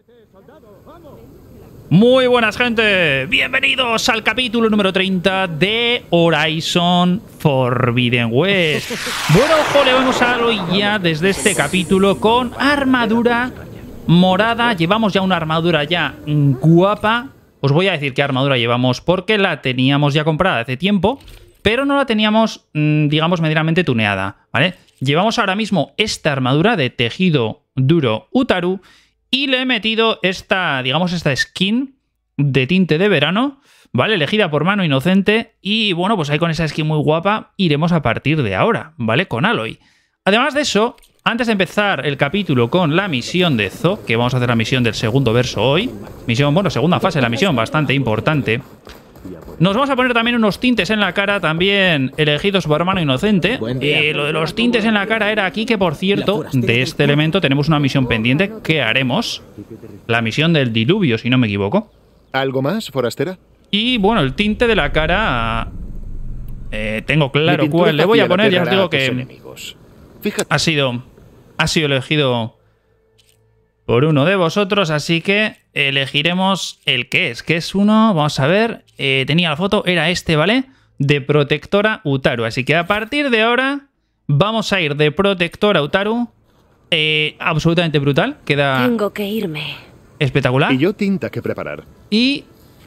Muy buenas, gente. Bienvenidos al capítulo número 30 de Horizon Forbidden West. Bueno, ojo, le vamos a Aloy ya desde este capítulo con armadura morada. Llevamos ya una armadura ya guapa. Os voy a decir qué armadura llevamos porque la teníamos ya comprada hace tiempo, pero no la teníamos, digamos, medianamente tuneada, ¿vale? Llevamos ahora mismo esta armadura de tejido duro Utaru. Y le he metido esta, digamos, esta skin de tinte de verano, ¿vale? Elegida por Mano Inocente. Y bueno, pues ahí con esa skin muy guapa iremos a partir de ahora, ¿vale? Con Aloy. Además de eso, antes de empezar el capítulo con la misión de Zo, que vamos a hacer la misión del segundo verso hoy. Misión, bueno, segunda fase de la misión, bastante importante. Nos vamos a poner también unos tintes en la cara, también elegidos por Mano Inocente. Lo de los tintes en la cara era aquí, que por cierto, de este elemento tenemos una misión pendiente que haremos. La misión del diluvio, si no me equivoco. ¿Algo más, forastera? Y bueno, el tinte de la cara... tengo claro cuál le voy a poner, ya os digo que... Ha sido elegido por uno de vosotros, así que elegiremos el que es uno, vamos a ver, tenía la foto, era este, ¿vale? De Protectora Utaru, así que a partir de ahora vamos a ir de Protectora Utaru, absolutamente brutal, queda... Tengo que irme. Espectacular. Y yo tinta que preparar. Y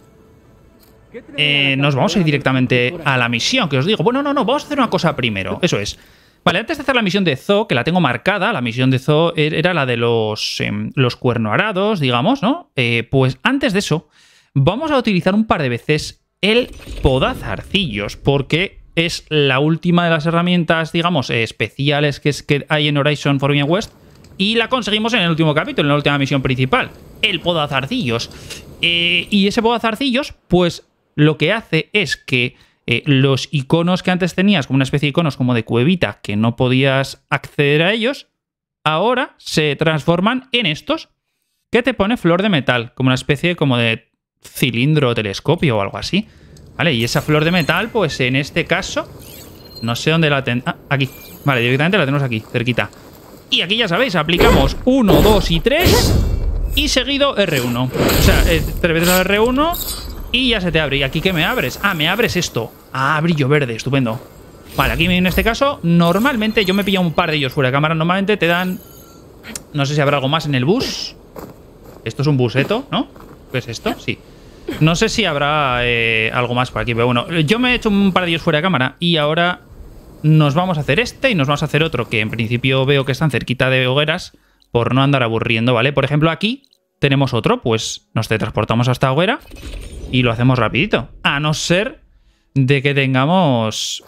nos vamos a ir directamente a la misión, que os digo, bueno, no, vamos a hacer una cosa primero, eso es. Vale, antes de hacer la misión de Zo, que la tengo marcada, la misión de Zo era la de los cuernoarados, digamos, ¿no? Pues antes de eso, vamos a utilizar un par de veces el podazarcillos, porque es la última de las herramientas, digamos, especiales que hay en Horizon Forbidden West, y la conseguimos en el último capítulo, en la última misión principal, el podazarcillos. Y ese podazarcillos, pues lo que hace es que los iconos que antes tenías, como una especie de iconos como de cuevita, que no podías acceder a ellos, ahora se transforman en estos, que te pone flor de metal, como una especie como de cilindro o telescopio o algo así. ¿Vale? Y esa flor de metal, pues en este caso, no sé dónde la tengo. Ah, aquí. Vale, directamente la tenemos aquí, cerquita. Y aquí ya sabéis, aplicamos 1, 2 y 3 y seguido R1. O sea, 3 veces al R1... y ya se te abre. ¿Y aquí qué me abres? Ah, me abres esto. Ah, brillo verde, estupendo. Vale, aquí en este caso, normalmente yo me he pillado un par de ellos fuera de cámara. Normalmente te dan... no sé si habrá algo más en el bus. Esto es un buseto, ¿no? ¿Qué es esto? Sí. No sé si habrá algo más por aquí, pero bueno. Yo me he hecho un par de ellos fuera de cámara y ahora nos vamos a hacer este y nos vamos a hacer otro que en principio veo que están cerquita de hogueras por no andar aburriendo, ¿vale? Por ejemplo, aquí tenemos otro, pues nos teletransportamos hasta hoguera y lo hacemos rapidito. A no ser de que tengamos,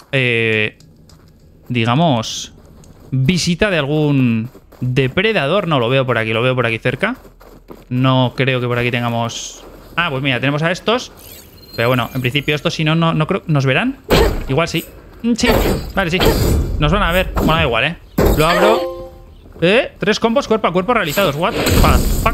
digamos, visita de algún depredador. No, lo veo por aquí cerca. No creo que por aquí tengamos... Ah, pues mira, tenemos a estos. Pero bueno, en principio estos, si no, no creo... ¿Nos verán? Igual sí. Sí, vale, sí. Nos van a ver. Bueno, da igual, ¿eh? Lo abro. 3 combos cuerpo a cuerpo realizados. What the fuck?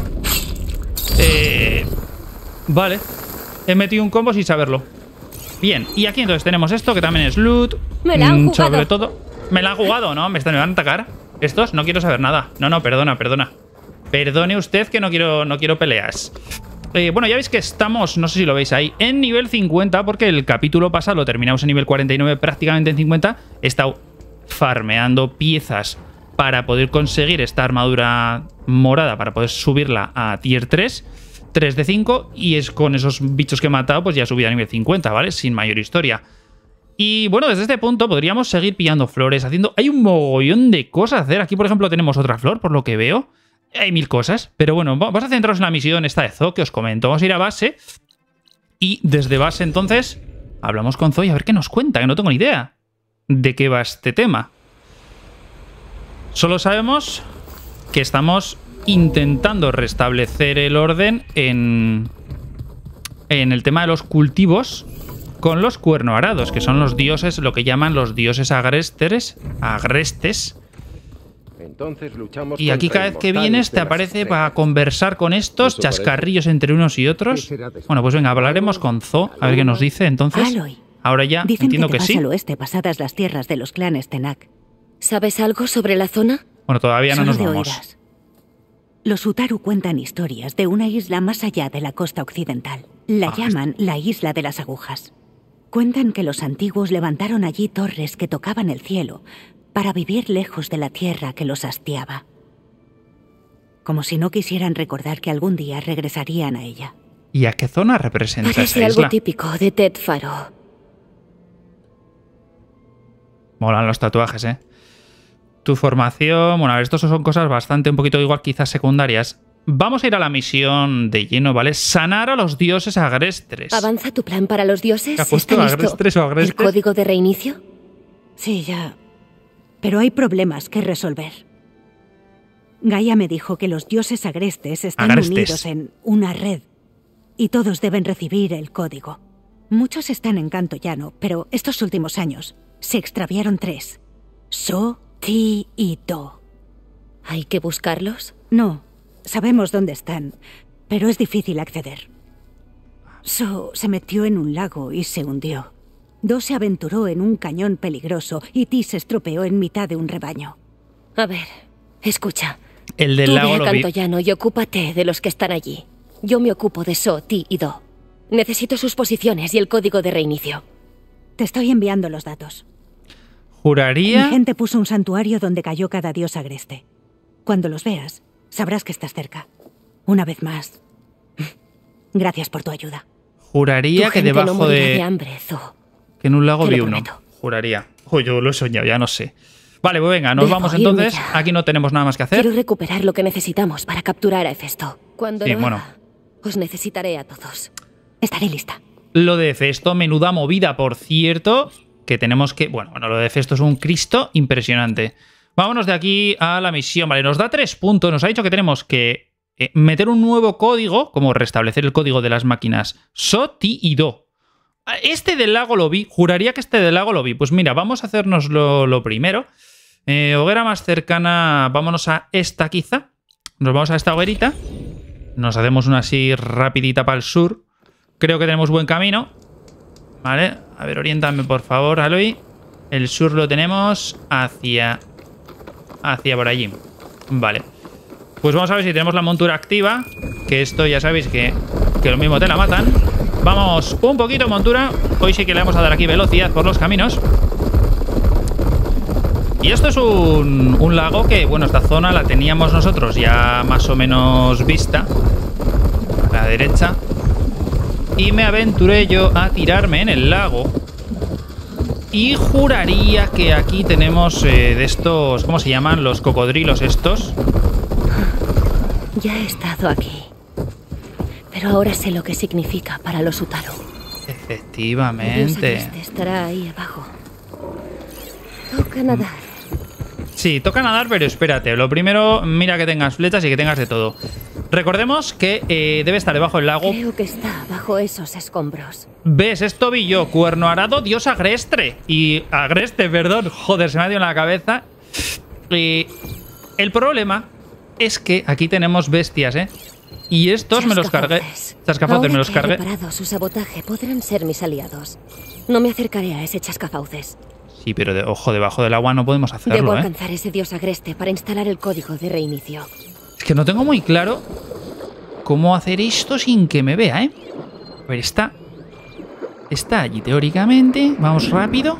Vale. He metido un combo sin saberlo. Bien, y aquí entonces tenemos esto, que también es loot. Me la han jugado. Sobre todo... ¿Me la han jugado? ¿No? ¿Me van a atacar? ¿Estos? No quiero saber nada. No, perdona. Perdone usted que no quiero peleas. Bueno, ya veis que estamos, no sé si lo veis ahí, en nivel 50, porque el capítulo pasado lo terminamos en nivel 49, prácticamente en 50. He estado farmeando piezas para poder conseguir esta armadura morada, para poder subirla a tier 3 de 5, y es con esos bichos que he matado, pues ya subí a nivel 50, ¿vale? Sin mayor historia. Y bueno, desde este punto podríamos seguir pillando flores, haciendo... Hay un mogollón de cosas a hacer. Aquí, por ejemplo, tenemos otra flor, por lo que veo. Hay 1000 cosas. Pero bueno, vamos a centrarnos en la misión esta de Zo, que os comento. Vamos a ir a base. Y desde base, entonces, hablamos con Zo y a ver qué nos cuenta, que no tengo ni idea de qué va este tema. Solo sabemos que estamos intentando restablecer el orden en el tema de los cultivos con los cuernoarados, que son los dioses, lo que llaman los dioses agrestes. Entonces luchamos y aquí cada vez que vienes te aparece para conversar con estos, chascarrillos entre unos y otros. Bueno, pues venga, hablaremos con Zo, a ver qué nos dice entonces. Aloy. Ahora ya Dicen entiendo que vas sí. al oeste, pasadas las tierras de los clanes Tenak. ¿Sabes algo sobre la zona? Bueno, todavía no Solo nos de vamos. oídas. Los Utaru cuentan historias de una isla más allá de la costa occidental. La llaman la Isla de las Agujas. Cuentan que los antiguos levantaron allí torres que tocaban el cielo para vivir lejos de la tierra que los hastiaba. Como si no quisieran recordar que algún día regresarían a ella. ¿Y a qué zona representa Parece esa algo isla? típico de Ted Faro. Molan los tatuajes, ¿eh? Tu formación... Bueno, a ver, estos son cosas bastante, un poquito igual, quizás secundarias. Vamos a ir a la misión de lleno, ¿vale? Sanar a los dioses agrestres. ¿Avanza tu plan para los dioses? ¿Te ha puesto ¿Está listo agrestres o agrestres? el código de reinicio? Sí, ya. Pero hay problemas que resolver. Gaia me dijo que los dioses agrestes están unidos en una red y todos deben recibir el código. Muchos están en Canto Llano, pero estos últimos años se extraviaron 3. So, Ti y Do. ¿Hay que buscarlos? No, sabemos dónde están, pero es difícil acceder. So se metió en un lago y se hundió. Do se aventuró en un cañón peligroso y Ti se estropeó en mitad de un rebaño. A ver, escucha. El del Tú lago ve a lo vi. Canto Llano y ocúpate de los que están allí. Yo me ocupo de So, Ti y Do. Necesito sus posiciones y el código de reinicio. Te estoy enviando los datos. Juraría... Mi gente puso un santuario donde cayó cada dios agreste. Cuando los veas, sabrás que estás cerca. Una vez más, gracias por tu ayuda. Juraría Tu que gente no debajo morirá de... de hambre, Zo. Que en un lago Te vi lo uno. prometo. Juraría. Uy, yo lo he soñado, ya no sé. Vale, pues venga, nos Debo vamos irme entonces. ya. Aquí no tenemos nada más que hacer. Quiero recuperar lo que necesitamos para capturar a Hefesto. Cuando Sí, lo bueno. haga, os necesitaré a todos. Estaré lista. Lo de Hefesto, menuda movida, por cierto, que tenemos que... Bueno, lo de Hefesto es un Cristo impresionante. Vámonos de aquí a la misión, ¿vale? Nos da 3 puntos, nos ha dicho que tenemos que meter un nuevo código, como restablecer el código de las máquinas So, Ti y Do. Este del lago lo vi, juraría que este del lago lo vi. Pues mira, vamos a hacernos lo primero. Hoguera más cercana, vámonos a esta quizá. Nos vamos a esta hoguerita. Nos hacemos una así rapidita para el sur. Creo que tenemos buen camino. Vale, a ver, oriéntame por favor, Aloy. El sur lo tenemos hacia por allí. Vale. Pues vamos a ver si tenemos la montura activa. Que esto ya sabéis que lo mismo te la matan. Vamos un poquito montura. Hoy sí que le vamos a dar aquí velocidad por los caminos. Y esto es un lago que, bueno, esta zona la teníamos nosotros ya más o menos vista. A la derecha. Y me aventuré yo a tirarme en el lago. Y juraría que aquí tenemos de estos... ¿Cómo se llaman? Los cocodrilos estos. Ya he estado aquí. Pero ahora sé lo que significa para los Utaru. Efectivamente. El dios agreste estará ahí abajo. Toca nadar. Sí, toca nadar, pero espérate. Lo primero, mira que tengas flechas y que tengas de todo. Recordemos que debe estar debajo del lago. Creo que está bajo esos escombros. ¿Ves? Esto vi yo. Cuerno arado, dios agrestre. Y agreste, perdón. Joder, se me ha dio en la cabeza. Y el problema es que aquí tenemos bestias, ¿eh? Y estos me los cargué. Chascafauces me los cargué. Ahora que he reparado su sabotaje, podrán ser mis aliados. No me acercaré a ese chascafauces. Sí, pero ojo, debajo del agua no podemos Debo hacerlo, ¿eh? alcanzar ese dios agreste para instalar el código de reinicio. Es que no tengo muy claro cómo hacer esto sin que me vea, ¿eh? A ver, está allí teóricamente. Vamos rápido.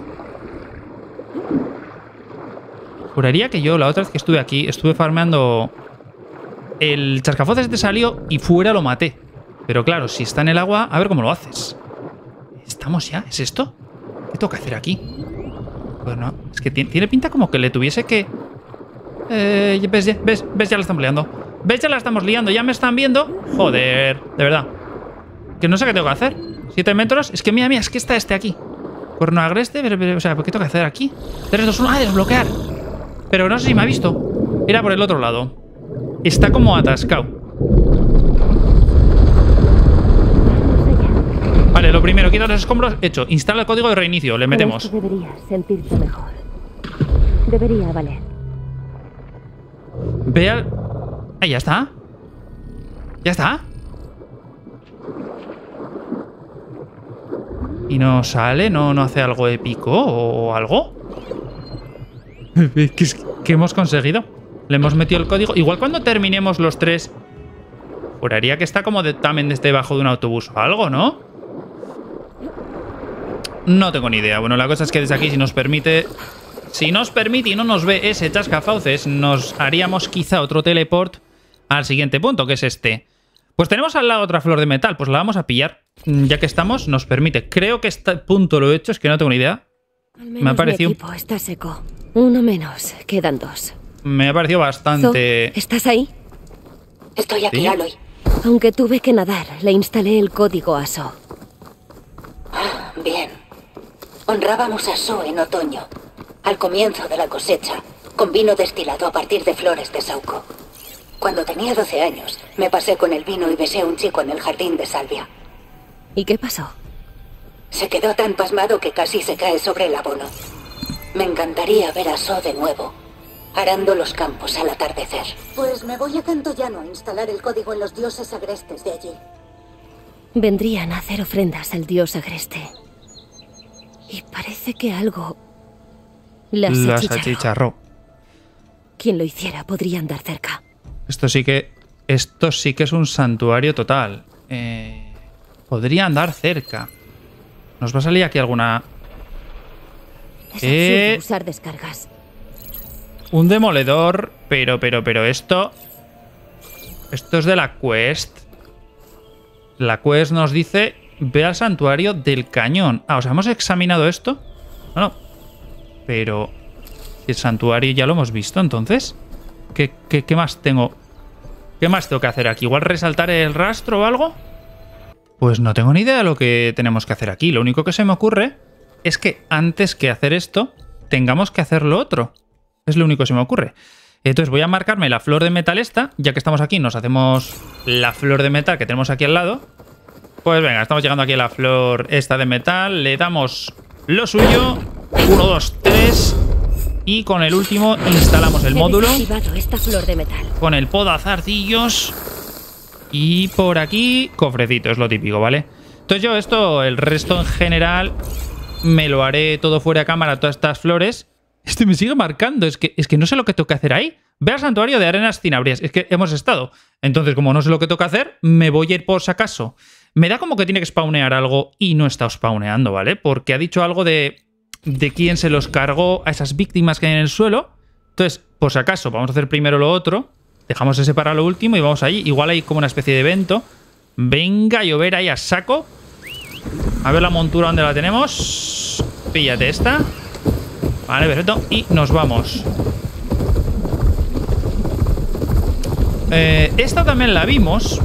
Juraría que yo la otra vez que estuve aquí estuve farmeando... El chascafauces te salió y fuera lo maté. Pero claro, si está en el agua, a ver cómo lo haces. ¿Estamos ya? ¿Es esto? ¿Qué tengo que hacer aquí? Bueno, es que tiene pinta como que le tuviese que... ¿Ves? Ya la estamos liando. ¿Ves? Ya la estamos liando. Ya me están viendo. Joder, de verdad. Que no sé qué tengo que hacer. 7 metros. Es que mira, es que está este aquí. Cuerno agreste. O sea, ¿qué tengo que hacer aquí? 3, 2, 1. ¡Ah, desbloquear! Pero no sé si me ha visto. Era por el otro lado. Está como atascado. Vale, lo primero, quita los escombros. Hecho. Instala el código de reinicio. Le metemos. Deberías sentirte mejor. Debería valer. Ve al... Ahí, ya está. Ya está. ¿Y no sale? ¿No hace algo épico o algo? ¿Qué hemos conseguido? Le hemos metido el código. Igual cuando terminemos los 3... Juraría que está como también desde debajo de un autobús o algo, ¿no? No tengo ni idea. Bueno, la cosa es que desde aquí, si nos permite... Si nos permite y no nos ve ese chascafauces, nos haríamos quizá otro teleport al siguiente punto, que es este. Pues tenemos al lado otra flor de metal. Pues la vamos a pillar. Ya que estamos, nos permite. Creo que este punto lo he hecho, es que no tengo ni idea. Me ha parecido... Mi equipo está seco. Uno menos. Quedan 2. Me ha parecido bastante... Zo, ¿estás ahí? Estoy aquí, ¿Sí? Aloy. Aunque tuve que nadar, le instalé el código a So. Bien. Honrábamos a So en otoño, al comienzo de la cosecha, con vino destilado a partir de flores de saúco. Cuando tenía 12 años, me pasé con el vino y besé a un chico en el jardín de salvia. ¿Y qué pasó? Se quedó tan pasmado que casi se cae sobre el abono. Me encantaría ver a So de nuevo, arando los campos al atardecer. Pues me voy a Cantoyano a instalar el código en los dioses agrestes de allí. Vendrían a hacer ofrendas al dios agreste. Y parece que algo las achicharró. Quien lo hiciera podría andar cerca. Esto sí que es un santuario total. Podría andar cerca. Nos va a salir aquí alguna... Es absurdo usar descargas. Un demoledor, pero esto es de la quest. La quest nos dice, ve al santuario del cañón. Ah, o sea, ¿hemos examinado esto? No. Pero el santuario ya lo hemos visto, entonces. ¿Qué más tengo? ¿Qué más tengo que hacer aquí? ¿Igual resaltar el rastro o algo? Pues no tengo ni idea de lo que tenemos que hacer aquí. Lo único que se me ocurre es que antes que hacer esto, tengamos que hacer lo otro. Es lo único que se me ocurre. Entonces voy a marcarme la flor de metal esta. Ya que estamos aquí, nos hacemos la flor de metal que tenemos aquí al lado. Pues venga, estamos llegando aquí a la flor esta de metal. Le damos lo suyo. 1, 2, 3. Y con el último instalamos el módulo. Esta flor de metal. Con el podazarcillos. Y por aquí, cofrecito, es lo típico, ¿vale? Entonces yo esto, el resto en general, me lo haré todo fuera de cámara, todas estas flores. Me sigue marcando, es que no sé lo que tengo que hacer ahí. Ve al santuario de arenas cinabrías, es que hemos estado. Entonces, como no sé lo que tengo que hacer, me voy a ir por si acaso. Me da como que tiene que spawnear algo y no está spawneando, ¿vale? Porque ha dicho algo de quién se los cargó a esas víctimas que hay en el suelo. Entonces, por si acaso, vamos a hacer primero lo otro. Dejamos ese para lo último y vamos ahí. Igual hay como una especie de evento. Venga, llover ahí a saco. A ver la montura donde la tenemos. Píllate esta. Vale, perfecto. Y nos vamos. Esta también la vimos.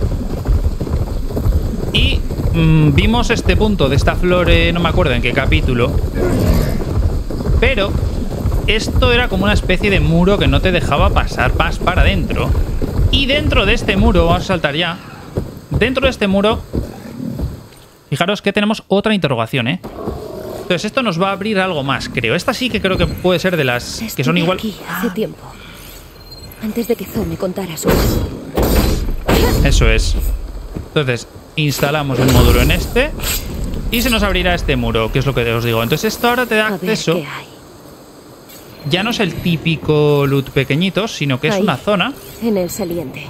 Y vimos este punto de esta flor, no me acuerdo en qué capítulo. Pero esto era como una especie de muro que no te dejaba pasar más para adentro. Y dentro de este muro, vamos a saltar ya. Dentro de este muro, fijaros que tenemos otra interrogación, ¿eh? Entonces esto nos va a abrir algo más, creo. Esta sí que creo que puede ser de las que son igual... Aquí hace tiempo. Antes de que Zo me contara su... Eso es. Entonces, instalamos el módulo en este. Y se nos abrirá este muro, que es lo que os digo. Entonces esto ahora te da acceso... Ya no es el típico loot pequeñito, sino que es una zona... En el saliente.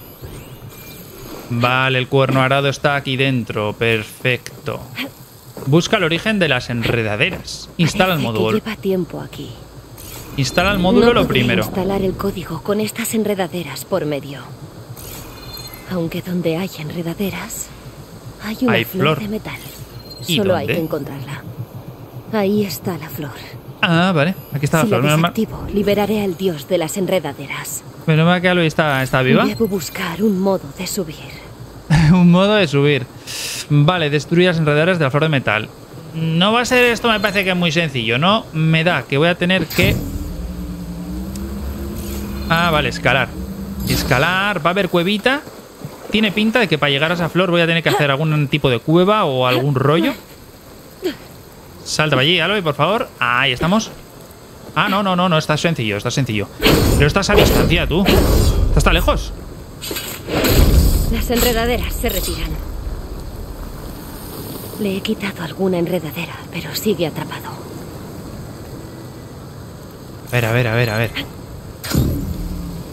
Vale, el cuerno arado está aquí dentro. Perfecto. Busca el origen de las enredaderas. Instala el módulo. Lleva tiempo aquí. Instala el módulo lo primero. Instalar el código con estas enredaderas por medio. Aunque donde hay enredaderas, hay una flor de metal. Solo hay que encontrarla. Ahí está la flor. Ah, vale. Aquí está la flor. Si la desactivo, liberaré al dios de las enredaderas. Menos mal que Aloy está viva. Debo buscar un modo de subir. Un modo de subir. Vale, destruir las enredaderas de la flor de metal. No va a ser esto, me parece que es muy sencillo, ¿no? Me da que voy a tener que... Ah, vale, escalar. Escalar, va a haber cuevita. Tiene pinta de que para llegar a esa flor voy a tener que hacer algún tipo de cueva o algún rollo. Salta para allí, Aloy, por favor. Ahí estamos. Ah, no, está sencillo, está sencillo. Pero estás a distancia, tú. ¿Estás lejos? Las enredaderas se retiran. Le he quitado alguna enredadera, pero sigue atrapado. A ver.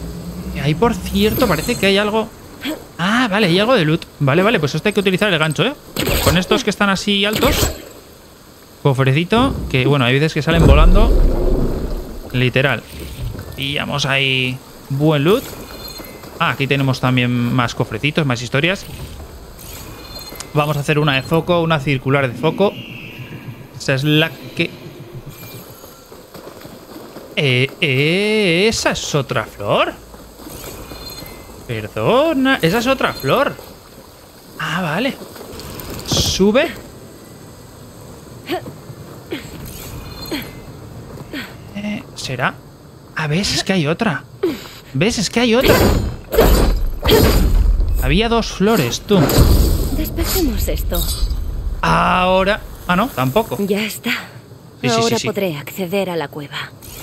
Ahí, por cierto, parece que hay algo... Ah, vale, hay algo de loot. Vale, vale, pues esto hay que utilizar el gancho, ¿eh? Con estos que están así altos. Cofrecito, que bueno, hay veces que salen volando. Literal. Pillamos ahí buen loot. Ah, aquí tenemos también más cofrecitos, más historias. Vamos a hacer una de foco, una circular de foco. Esa es la que... ¿Esa es otra flor? Perdona, esa es otra flor. Ah, vale. Sube. ¿Será? Ah, ¿ves? Es que hay otra. ¿Ves? Es que hay otra. Había dos flores, tú. Despejemos esto. Ahora... Ah, no, tampoco. Ya está. Sí, ahora sí. podré acceder a la cueva.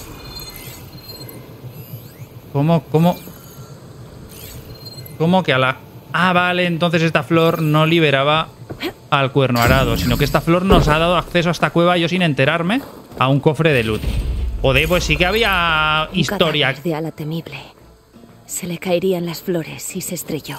¿Cómo que a la...? Ah, vale, entonces esta flor no liberaba al cuerno arado, sino que esta flor nos ha dado acceso a esta cueva, yo sin enterarme, a un cofre de loot. Joder, pues sí que había historia. Un cadáver de ala temible. Se le caerían las flores si se estrelló.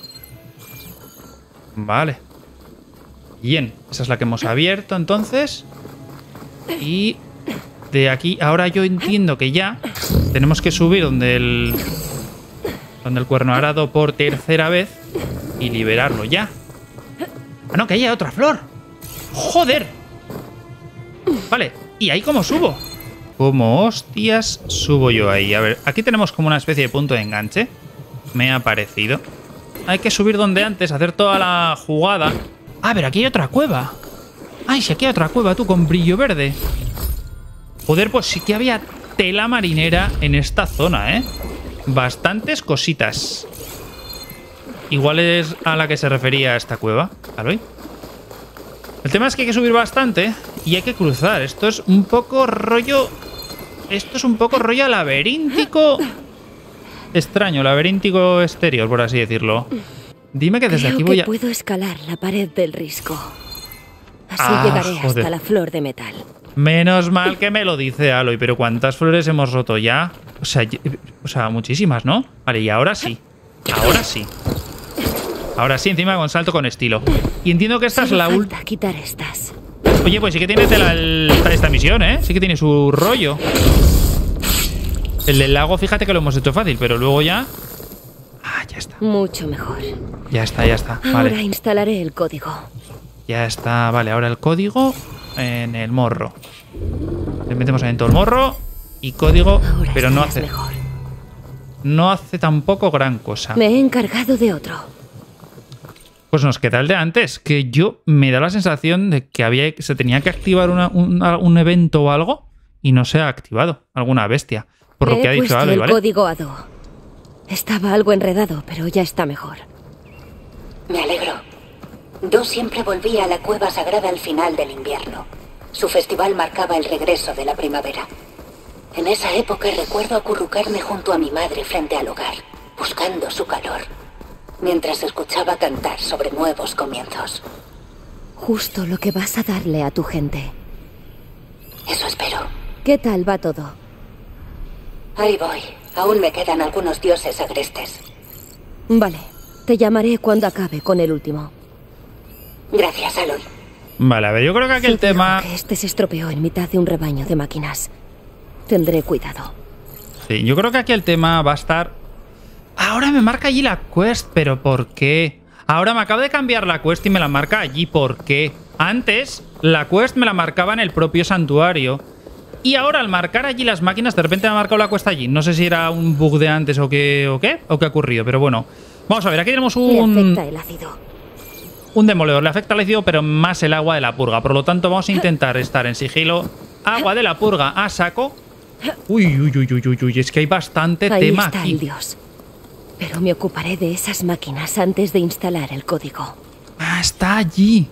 Vale. Bien, esa es la que hemos abierto entonces. Y de aquí, ahora yo entiendo que ya tenemos que subir donde el cuerno arado por tercera vez y liberarlo ya. Ah, no, que ahí hay otra flor. ¡Joder! Vale, ¿y ahí cómo subo? ¿Cómo hostias subo yo ahí? A ver, aquí tenemos como una especie de punto de enganche. Me ha parecido. Hay que subir donde antes, hacer toda la jugada. Ah, pero aquí hay otra cueva. Ay, sí, aquí hay otra cueva, tú, con brillo verde. Joder, pues sí que había tela marinera en esta zona, ¿eh? Bastantes cositas. Igual es a la que se refería esta cueva. ¿Aloy? El tema es que hay que subir bastante y hay que cruzar. Esto es un poco rollo... Esto es un poco rollo laberíntico... Extraño, laberíntico exterior, por así decirlo. Dime que desde aquí voy a... puedo escalar la pared del risco. Así llegaré hasta la flor de metal. Menos mal que me lo dice Aloy, pero ¿cuántas flores hemos roto ya? O sea, muchísimas, ¿no? Vale, y ahora sí. Ahora sí. Ahora sí, encima con salto con estilo. Y entiendo que esta es la última. Quitar estas. Oye, pues sí que tiene tela esta misión, ¿eh? Sí que tiene su rollo. El del lago, fíjate que lo hemos hecho fácil, pero luego ya... Ah, ya está. Mucho mejor. Ya está, ya está. Vale. Ahora instalaré el código. Ya está, vale. Ahora el código en el morro. Le metemos ahí en todo el morro y código, ahora pero no hace... Mejor. No hace tampoco gran cosa. Me he encargado de otro. Pues nos queda el de antes, que yo me da la sensación de que se tenía que activar un evento o algo y no se ha activado. Alguna bestia. Por lo que ha dicho Aloy, ¿vale? El código a Do. Estaba algo enredado, pero ya está mejor. Me alegro. Do siempre volvía a la cueva sagrada al final del invierno. Su festival marcaba el regreso de la primavera. En esa época recuerdo acurrucarme junto a mi madre frente al hogar, buscando su calor, mientras escuchaba cantar sobre nuevos comienzos. Justo lo que vas a darle a tu gente. Eso espero. ¿Qué tal va todo? Ahí voy. Aún me quedan algunos dioses agrestes. Vale. Te llamaré cuando acabe con el último. Gracias, Aloy. Vale, a ver, yo creo que aquí el tema... Que este se estropeó en mitad de un rebaño de máquinas. Tendré cuidado. Sí, yo creo que aquí el tema va a estar... Ahora me marca allí la quest, pero ¿por qué? Ahora me acabo de cambiar la quest y me la marca allí, ¿por qué? Antes, la quest me la marcaba en el propio santuario. Y ahora al marcar allí las máquinas, de repente me ha marcado la quest allí. No sé si era un bug de antes o qué ha ocurrido, pero bueno. Vamos a ver, aquí tenemos un... Le afecta el ácido. Un demoledor, le afecta el ácido, pero más el agua de la purga. Por lo tanto, vamos a intentar estar en sigilo. Agua de la purga a saco. Uy, es que hay bastante tema está aquí. El dios. Pero me ocuparé de esas máquinas antes de instalar el código. Ah, está allí.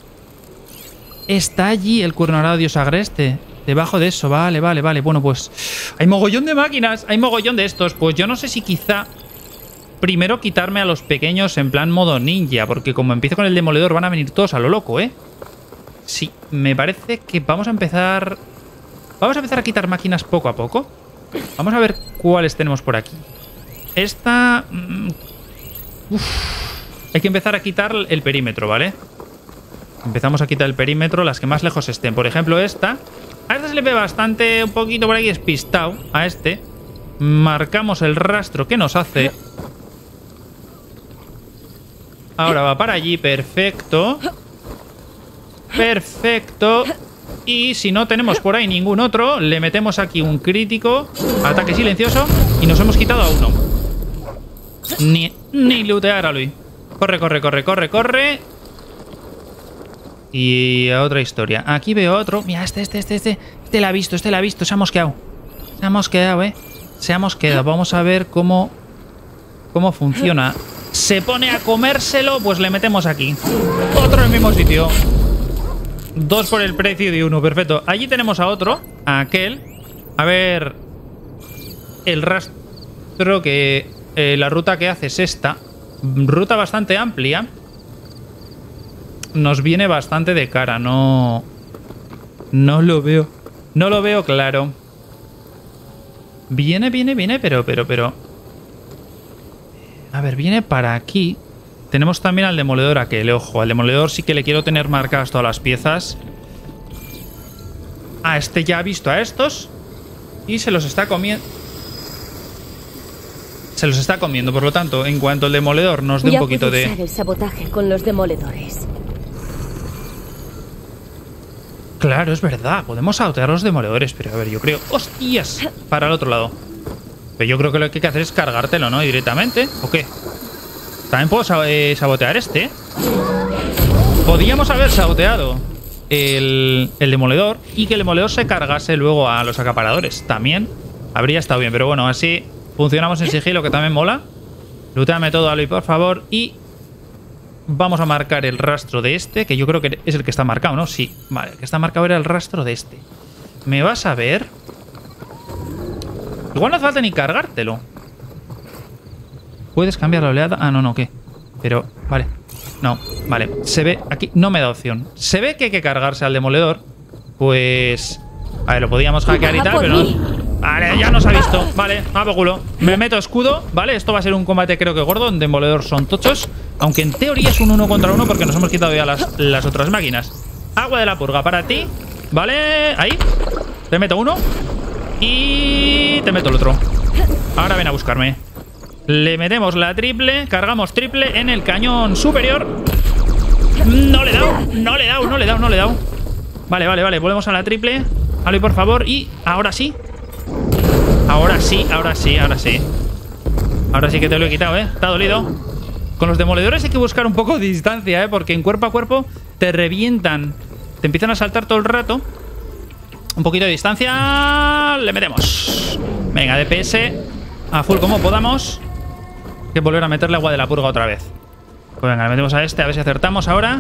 Está allí el cuerno arado dios agreste. Debajo de eso, vale. Bueno, pues hay mogollón de máquinas, hay mogollón de estos. Pues yo no sé si quizá primero quitarme a los pequeños en plan modo ninja, porque como empiezo con el demoledor van a venir todos a lo loco, ¿eh? Sí, me parece que vamos a empezar a quitar máquinas poco a poco. Vamos a ver cuáles tenemos por aquí. Esta... Hay que empezar a quitar el perímetro, ¿vale? Empezamos a quitar el perímetro, las que más lejos estén. Por ejemplo, esta. A esta se le ve bastante, un poquito por aquí despistado. A este. Marcamos el rastro que nos hace. Ahora va para allí, perfecto. Perfecto. Y si no tenemos por ahí ningún otro, le metemos aquí un crítico. Ataque silencioso. Y nos hemos quitado a uno. Ni lootear a Luis. Corre, corre, corre, corre, corre. Y a otra historia. Aquí veo otro. Mira, este la ha visto, Se ha mosqueado. Se ha mosqueado, Se ha mosqueado. Vamos a ver cómo funciona. Se pone a comérselo, pues le metemos aquí. Otro en el mismo sitio. 2 por el precio de 1, perfecto. Allí tenemos a otro, a aquel. A ver. El rastro que... la ruta que hace es esta. Ruta bastante amplia. Nos viene bastante de cara. No lo veo. No lo veo claro. Viene, pero... A ver, viene para aquí. Tenemos también al demoledor aquel. Ojo, al demoledor sí que le quiero tener marcadas todas las piezas. Ah, este ya ha visto a estos. Y se los está comiendo. Se los está comiendo, por lo tanto, en cuanto el demoledor nos dé un poquito de... usar el sabotaje con los demoledores. Claro, es verdad. Podemos sabotear los demoledores, pero a ver, yo creo... ¡Hostias! Para el otro lado. Pero yo creo que lo que hay que hacer es cargártelo, ¿no? Directamente. ¿O qué? También puedo sabotear este. Podríamos haber saboteado el demoledor y que el demoledor se cargase luego a los acaparadores. También habría estado bien, pero bueno, así... Funcionamos en sigilo, que también mola. Lúteame todo, Aloy, por favor. Y vamos a marcar el rastro de este, que yo creo que es el que está marcado, ¿no? Sí, vale, el que está marcado era el rastro de este. ¿Me vas a ver? Igual no hace falta ni cargártelo. ¿Puedes cambiar la oleada? Ah, no, ¿qué? Pero, vale. No, vale. Se ve aquí, no me da opción. Se ve que hay que cargarse al demoledor. Pues... A ver, lo podíamos hackear y tal, pero no... Vale, ya nos ha visto. Vale, a por culo. Me meto escudo, ¿vale? Esto va a ser un combate creo que gordo. En demoledor son tochos. Aunque en teoría es un 1 contra 1 porque nos hemos quitado ya las otras máquinas. Agua de la purga para ti. ¿Vale? Ahí. Te meto uno. Y te meto el otro. Ahora ven a buscarme. Le metemos la triple. Cargamos triple en el cañón superior. No le he dado. Vale. Volvemos a la triple. Aloy, por favor. Y ahora sí. Ahora sí que te lo he quitado, Está dolido. Con los demoledores hay que buscar un poco de distancia, porque en cuerpo a cuerpo te revientan. Te empiezan a saltar todo el rato. Un poquito de distancia. Le metemos. Venga, DPS a full como podamos. Hay que volver a meterle agua de la purga otra vez. Pues venga, le metemos a este, a ver si acertamos ahora.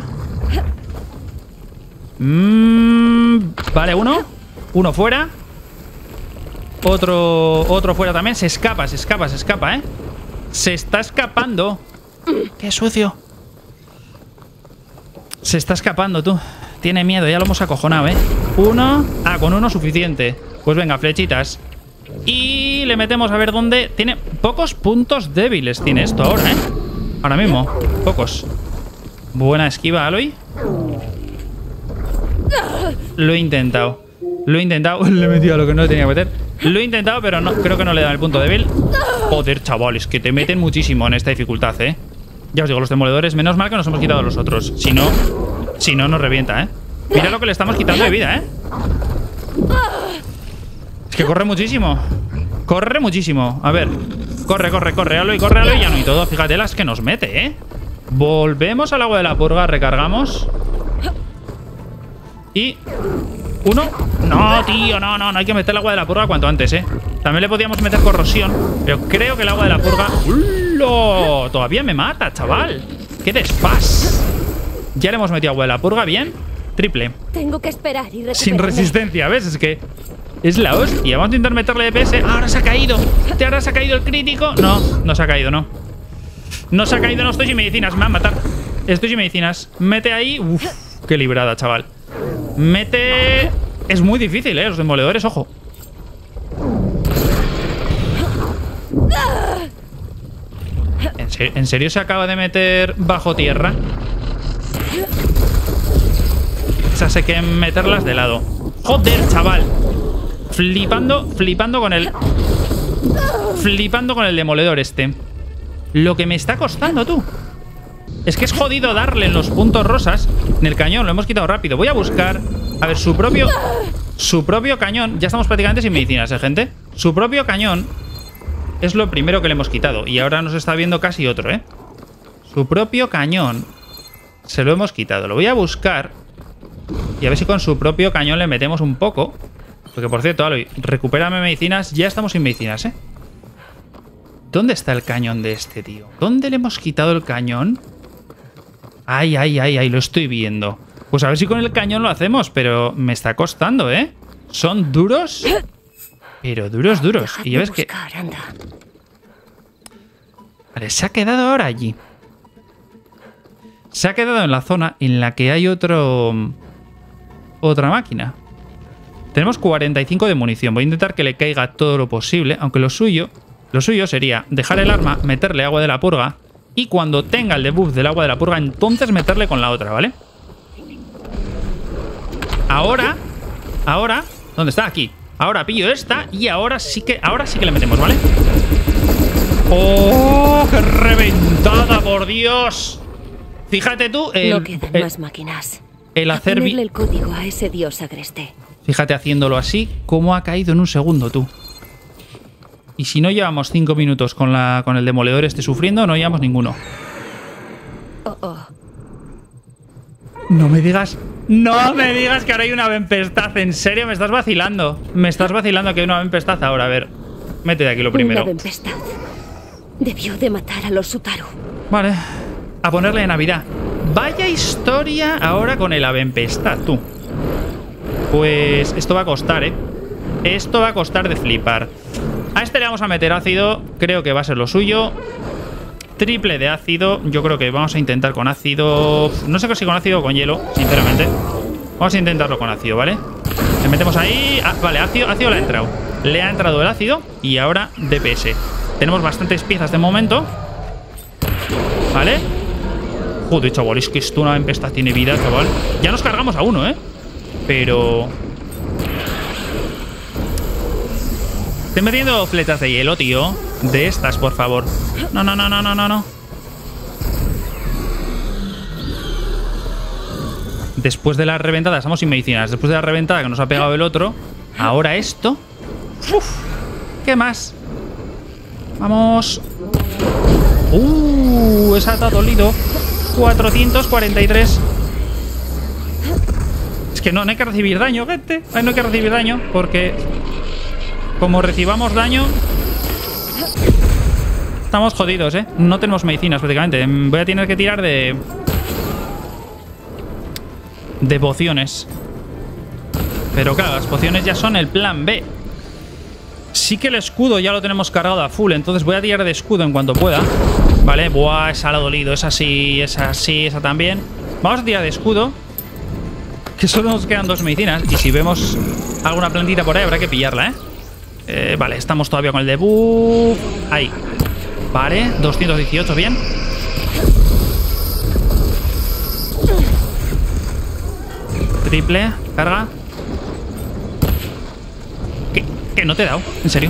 Vale, uno fuera. Otro fuera también. Se escapa, Se está escapando. Qué sucio. Se está escapando, tú. Tiene miedo, ya lo hemos acojonado, Uno. Ah, con uno suficiente. Pues venga, flechitas. Y le metemos a ver dónde. Tiene pocos puntos débiles. Tiene esto ahora, Ahora mismo. Pocos. Buena esquiva, Aloy. Lo he intentado. Le he metido a lo que no le tenía que meter. Lo he intentado, pero no, creo que no le dan el punto débil. Joder, chavales, que te meten muchísimo en esta dificultad, Ya os digo, los demoledores, menos mal que nos hemos quitado a los otros. Si no, nos revienta, Mira lo que le estamos quitando de vida, Es que corre muchísimo. A ver. Corre, Aloy, ya no y todo. Fíjate las que nos mete, Volvemos al agua de la purga, recargamos. Y... uno. No, tío, no. Hay que meter el agua de la purga cuanto antes, También le podíamos meter corrosión. Pero creo que el agua de la purga... ¡Ulo! Todavía me mata, chaval. ¡Qué desfaz! Ya le hemos metido agua de la purga, bien. Triple. Tengo que esperar y recuperarme. Sin resistencia, ¿ves? Es que... es la hostia. Vamos a intentar meterle DPS. Ahora se ha caído. Ahora se ha caído el crítico. No se ha caído, no. No se ha caído, no estoy sin medicinas. Me va a matar. Estoy sin medicinas. Mete ahí. Uf, qué librada, chaval. Mete... Es muy difícil, los demoledores, ojo. ¿En serio se acaba de meter bajo tierra? Esas hay que meterlas de lado. ¡Joder, chaval! Flipando con el... Flipando con el demoledor este. Lo que me está costando, tú. Es que es jodido darle en los puntos rosas. En el cañón, lo hemos quitado rápido. Voy a buscar... A ver, su propio cañón. Ya estamos prácticamente sin medicinas, gente. Su propio cañón es lo primero que le hemos quitado. Y ahora nos está viendo casi otro, Su propio cañón se lo hemos quitado. Lo voy a buscar y a ver si con su propio cañón le metemos un poco. Porque, por cierto, Aloy, recupérame medicinas. Ya estamos sin medicinas, ¿Dónde está el cañón de este tío? ¿Dónde le hemos quitado el cañón? Ay, lo estoy viendo. Pues a ver si con el cañón lo hacemos, pero me está costando, Son duros, pero duros. Y ya ves que... Vale, se ha quedado ahora allí. Se ha quedado en la zona en la que hay otra máquina. Tenemos 45 de munición. Voy a intentar que le caiga todo lo posible, aunque lo suyo sería dejar el arma, meterle agua de la purga y cuando tenga el debuff del agua de la purga, entonces meterle con la otra, ¿vale? Ahora, ¿dónde está? Aquí. Ahora pillo esta y ahora sí que le metemos, ¿vale? ¡Oh, qué reventada, por Dios! Fíjate tú, no quedan más máquinas. El hacer ponerle el código a ese dios agreste. Fíjate, haciéndolo así, cómo ha caído en un segundo, tú. Y si no llevamos 5 minutos con el demoledor este sufriendo, no llevamos ninguno. No me digas que ahora hay una tempestad. ¿En serio? ¿Me estás vacilando? Me estás vacilando que hay una tempestad ahora. A ver, mete de aquí lo primero. Una tempestad. Debió de matar a los Sutaru. Vale, a ponerle de Navidad. Vaya historia ahora con el Avempestad, tú. Pues esto va a costar, Esto va a costar de flipar. A este le vamos a meter ácido. Creo que va a ser lo suyo. Triple de ácido. Yo creo que vamos a intentar con ácido. No sé si con ácido o con hielo, sinceramente. Vamos a intentarlo con ácido, ¿vale? Le metemos ahí. Vale, ácido le ha entrado. Le ha entrado el ácido. Y ahora DPS. Tenemos bastantes piezas de momento. ¿Vale? Joder, chaval, es que esto una tempestad tiene vida, chaval. Ya nos cargamos a uno, Pero... Estoy metiendo fletas de hielo, tío. De estas, por favor. No. Después de la reventada, estamos sin medicinas. Después de la reventada que nos ha pegado el otro. Ahora esto. Uf, ¿qué más? Vamos. Esa te ha dolido. 443. Es que no hay que recibir daño, gente. No hay que recibir daño porque... Como recibamos daño, estamos jodidos, No tenemos medicinas prácticamente. Voy a tener que tirar de pociones. Pero claro, las pociones ya son el plan B. Sí que el escudo ya lo tenemos cargado a full, entonces voy a tirar de escudo en cuanto pueda. Vale, buah, esa la ha dolido. Esa sí, esa también. Vamos a tirar de escudo, que solo nos quedan 2 medicinas. Y si vemos alguna plantita por ahí, habrá que pillarla, vale, estamos todavía con el debuff. Ahí. Vale, 218, bien. Triple, carga. ¿Qué? ¿No te he dado? ¿En serio?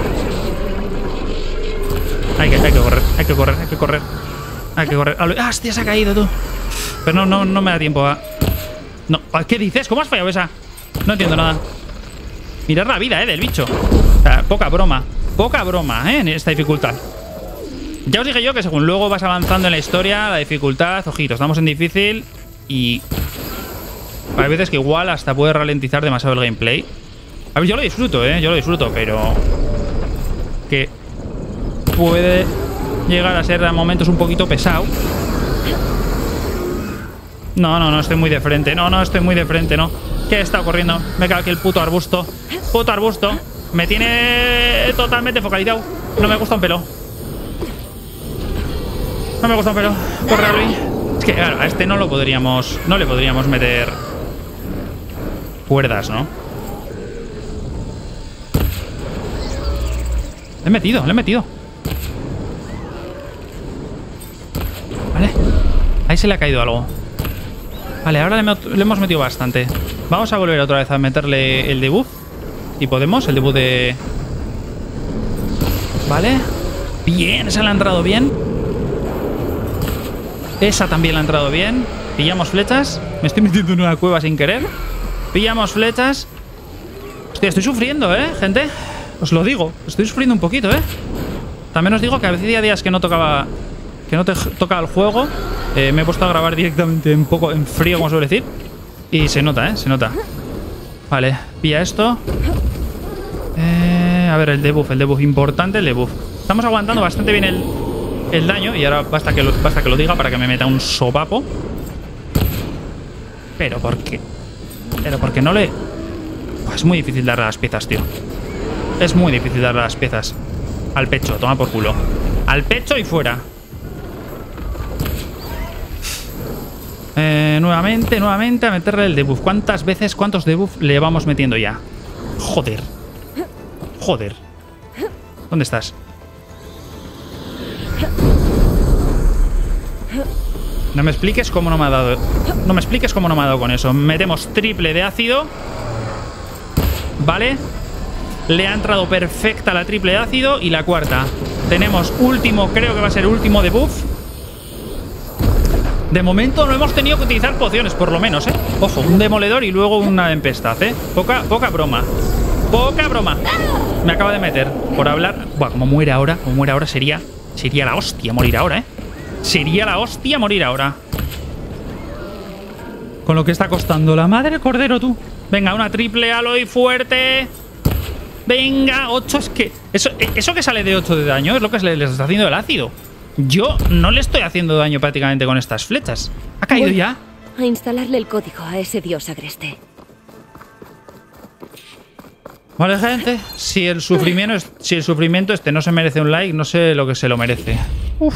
Hay que correr. ¡Ah, hostia, se ha caído, tú! Pero no me da tiempo a... No, ¿qué dices? ¿Cómo has fallado esa? No entiendo nada. Mirad la vida, del bicho. O sea, poca broma, en esta dificultad. Ya os dije yo que según luego vas avanzando en la historia, la dificultad, ojito, estamos en difícil y hay veces que igual hasta puede ralentizar demasiado el gameplay. A ver, yo lo disfruto, pero que puede llegar a ser a momentos un poquito pesado. No, estoy muy de frente. No, estoy muy de frente, no. ¿Qué he estado corriendo? Me cago aquí el puto arbusto. Me tiene totalmente focalizado. No me gusta un pelo. Corre, Aloy. Es que, claro, a este no le podríamos meter cuerdas, ¿no? Le he metido. Ahí se le ha caído algo. Vale, ahora le hemos metido bastante. Vamos a volver otra vez a meterle el debuff. Si podemos, el debuff de... Vale. Bien, esa le ha entrado bien. Esa también le ha entrado bien. Pillamos flechas. Me estoy metiendo en una cueva sin querer. Pillamos flechas. Hostia, estoy sufriendo, gente. Os lo digo. Estoy sufriendo un poquito, También os digo que a veces había días que no tocaba... Que no te tocaba el juego. Me he puesto a grabar directamente un poco en frío, como suele decir. Y se nota, se nota. Vale, pilla esto. A ver, el debuff, importante el debuff. Estamos aguantando bastante bien el daño. Y ahora basta que lo diga para que me meta un sopapo. Pero ¿por qué? Pero porque no le... Pues es muy difícil darle las piezas, tío. Es muy difícil darle las piezas. Al pecho, toma por culo. Al pecho y fuera. Nuevamente a meterle el debuff. ¿Cuántos debuff le vamos metiendo ya? Joder. Joder. ¿Dónde estás? No me expliques cómo no me ha dado. No me expliques cómo no me ha dado con eso. Metemos triple de ácido. Vale. Le ha entrado perfecta la triple de ácido. Y la cuarta. Tenemos último, creo que va a ser último debuff. De momento no hemos tenido que utilizar pociones, por lo menos, Ojo, un demoledor y luego una tempestad, Poca broma. Poca broma. Me acaba de meter por hablar. Buah, como muere ahora sería la hostia morir ahora, Sería la hostia morir ahora. Con lo que está costando la madre cordero, tú. Venga, una triple Aloy fuerte. Venga, 8. Es que... Eso que sale de 8 de daño es lo que les está haciendo el ácido. Yo no le estoy haciendo daño prácticamente con estas flechas. ¿Ha caído ya? A instalarle el código a ese dios agreste. Vale, gente. Si el sufrimiento este no se merece un like, no sé lo que se lo merece. Uf.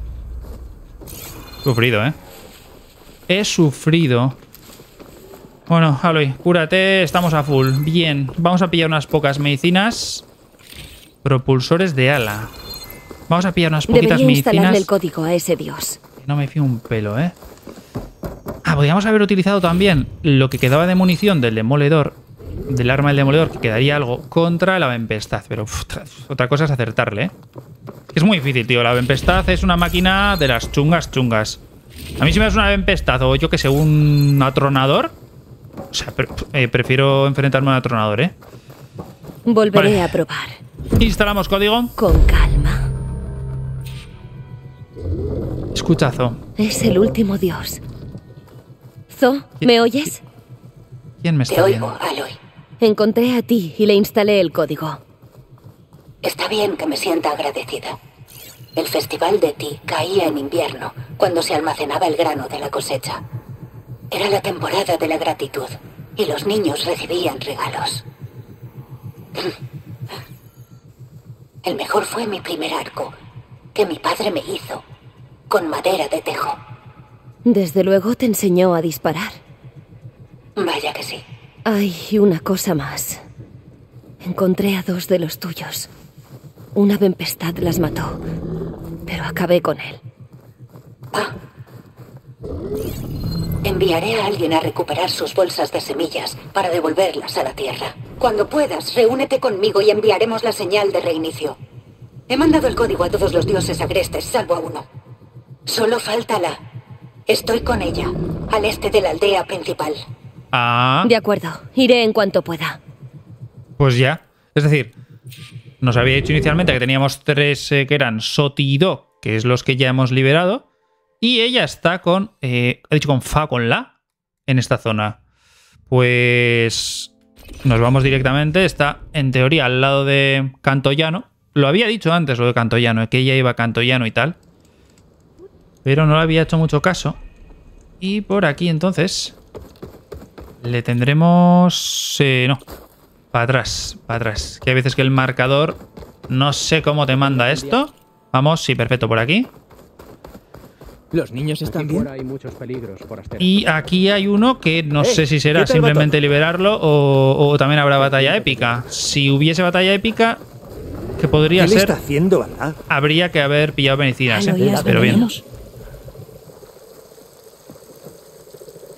Sufrido, He sufrido. Bueno, Aloy, cúrate. Estamos a full. Bien. Vamos a pillar unas pocas medicinas. Propulsores de ala. Vamos a pillar unas poquitas medicinas. Instalarle el código a ese dios. No me fío un pelo, podríamos haber utilizado también lo que quedaba de munición del demoledor, del arma del demoledor, que quedaría algo contra la tempestad. Pero otra cosa es acertarle, Es muy difícil, tío. La tempestad es una máquina de las chungas. A mí si me das una tempestad o yo que sé, un atronador... O sea, prefiero enfrentarme a un atronador, Volveré a probar. Instalamos código. Con calma. Escucha, Zo. Es el último dios. Zo, ¿me oyes? ¿Quién me está viendo? Te oigo, Aloy. Encontré a ti y le instalé el código. Está bien que me sienta agradecida. El festival de Ti caía en invierno, cuando se almacenaba el grano de la cosecha. Era la temporada de la gratitud, y los niños recibían regalos. El mejor fue mi primer arco, que mi padre me hizo, con madera de tejo. Desde luego te enseñó a disparar. Vaya que sí. Hay una cosa más. Encontré a 2 de los tuyos. Una tempestad las mató, pero acabé con él. Enviaré a alguien a recuperar sus bolsas de semillas para devolverlas a la Tierra. Cuando puedas, reúnete conmigo y enviaremos la señal de reinicio. He mandado el código a todos los dioses agrestes, salvo a uno. Solo falta la... Estoy con ella, al este de la aldea principal. De acuerdo, iré en cuanto pueda. Pues ya. Es decir, nos había dicho inicialmente que teníamos 3 que eran Soti y Do, que es los que ya hemos liberado. Y ella está con... ha dicho con Fa, con La, en esta zona. Pues... Nos vamos directamente. Está, en teoría, al lado de Cantollano. Lo había dicho antes, lo de Cantollano, que ella iba a Cantollano y tal. Pero no le había hecho mucho caso. Y por aquí, entonces... Le tendremos... no. Para atrás, para atrás. Que hay veces que el marcador... No sé cómo te manda esto. Vamos, sí, perfecto, por aquí. Los niños están bien. Hay muchos peligros por y aquí hay uno que no sé si será simplemente liberarlo o también habrá batalla épica. Si hubiese batalla épica, que podría ser... ¿Qué le está haciendo Alá? Habría que haber pillado medicinas, ¿Lo pero bien.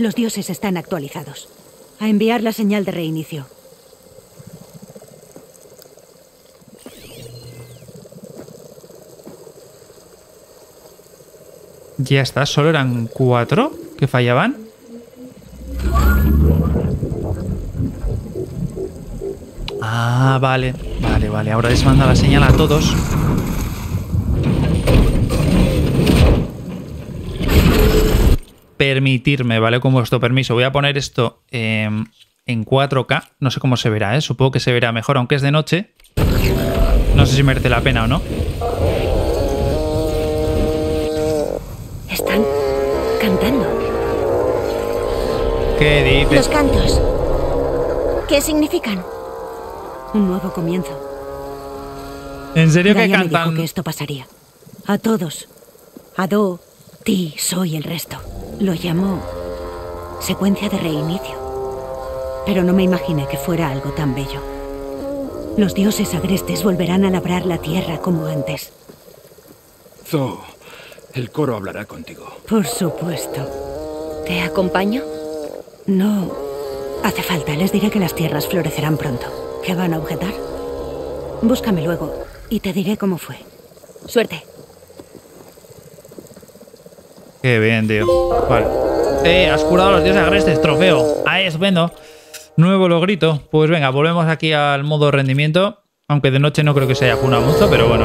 Los dioses están actualizados. A enviar la señal de reinicio. Ya está, solo eran 4 que fallaban. Ah, vale. Vale. Ahora les manda la señal a todos. Permitirme, ¿vale? Con vuestro permiso. Voy a poner esto en 4K. No sé cómo se verá, ¿eh? Supongo que se verá mejor, aunque es de noche. No sé si merece la pena o no. Están cantando. ¿Qué dices? Los cantos. ¿Qué significan? Un nuevo comienzo. ¿En serio que Gaia me cantan? dijo que esto pasaría. A todos. A Do, Ti, Soy y el resto. Lo llamó secuencia de reinicio. Pero no me imaginé que fuera algo tan bello. Los dioses agrestes volverán a labrar la tierra como antes. Zo, el coro hablará contigo. Por supuesto. ¿Te acompaño? No hace falta. Les diré que las tierras florecerán pronto. ¿Qué van a objetar? Búscame luego y te diré cómo fue. Suerte. Qué bien, tío. Vale. Has curado a los dioses agrestes, trofeo. Ah, estupendo. Nuevo logrito. Pues venga, volvemos aquí al modo rendimiento. Aunque de noche no creo que se haya funado mucho, pero bueno.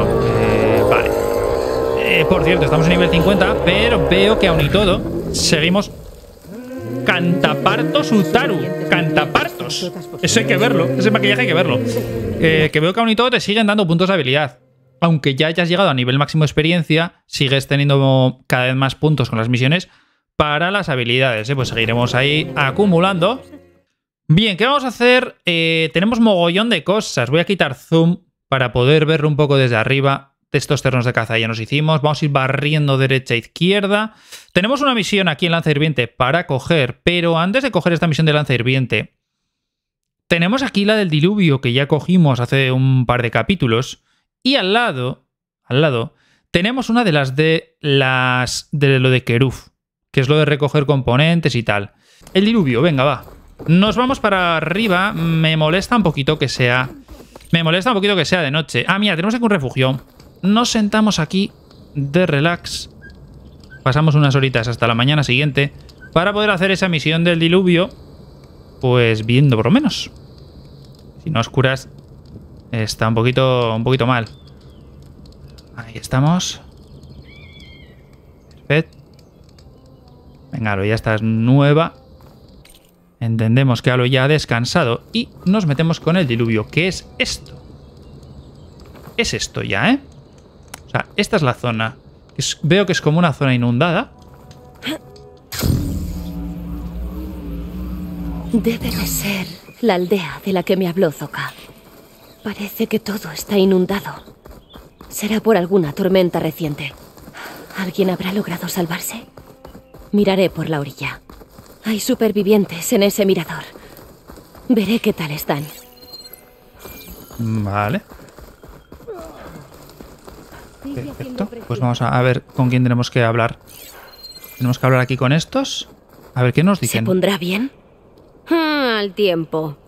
Vale. Por cierto, estamos en nivel 50, pero veo que aún y todo seguimos... Cantapartos Utaru. Cantapartos. Eso hay que verlo. Ese maquillaje hay que verlo. Que veo que aún y todo te siguen dando puntos de habilidad. Aunque ya hayas llegado a nivel máximo de experiencia, sigues teniendo cada vez más puntos con las misiones para las habilidades. Pues seguiremos ahí acumulando. Bien, ¿qué vamos a hacer? Tenemos mogollón de cosas. Voy a quitar zoom para poder verlo un poco desde arriba. Estos terrenos de caza ya nos hicimos. Vamos a ir barriendo derecha e izquierda. Tenemos una misión aquí en Lanza Hirviente para coger, pero antes de coger esta misión de Lanza Hirviente, tenemos aquí la del diluvio que ya cogimos hace un par de capítulos. Y al lado, tenemos una de de lo de Keruf, que es lo de recoger componentes y tal. El diluvio, venga, va. Nos vamos para arriba. Me molesta un poquito que sea de noche. Ah, mira, tenemos aquí un refugio. Nos sentamos aquí de relax. Pasamos unas horitas hasta la mañana siguiente para poder hacer esa misión del diluvio. Pues viendo por lo menos. Si no oscuras, está un poquito mal. Ahí estamos. Perfecto. Venga, Alo ya estás nueva. Entendemos que Alo ya ha descansado. Y nos metemos con el diluvio. ¿Qué es esto? Es esto ya, ¿eh? O sea, esta es la zona. Veo que es como una zona inundada. Debe de ser la aldea de la que me habló Zoka. Parece que todo está inundado. Será por alguna tormenta reciente. ¿Alguien habrá logrado salvarse? Miraré por la orilla. Hay supervivientes en ese mirador. Veré qué tal están. Vale. Perfecto. Pues vamos a ver con quién tenemos que hablar. Tenemos que hablar aquí con estos. A ver qué nos dicen. ¿Se pondrá bien? Al tiempo.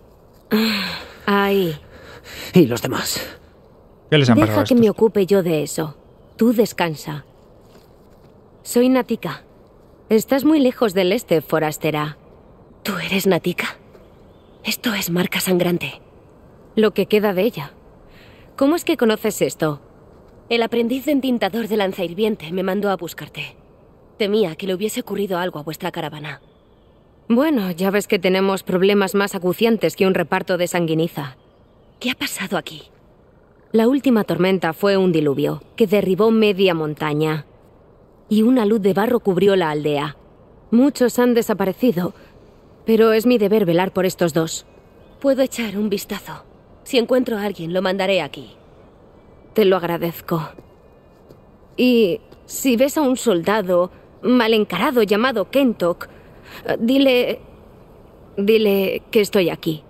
Ahí. ¿Y los demás? ¿Qué les han pasado a Deja que estos? me ocupe yo de eso. Tú descansa. Soy Natika. Estás muy lejos del este, forastera. ¿Tú eres Natika? Esto es marca sangrante. Lo que queda de ella. ¿Cómo es que conoces esto? El aprendiz de entintador de Lanza Hirviente me mandó a buscarte. Temía que le hubiese ocurrido algo a vuestra caravana. Bueno, ya ves que tenemos problemas más acuciantes que un reparto de sanguiniza. ¿Qué ha pasado aquí? La última tormenta fue un diluvio que derribó media montaña. Y una luz de barro cubrió la aldea. Muchos han desaparecido, pero es mi deber velar por estos dos. Puedo echar un vistazo. Si encuentro a alguien, lo mandaré aquí. Te lo agradezco. Y si ves a un soldado mal encarado llamado Kentok, dile que estoy aquí.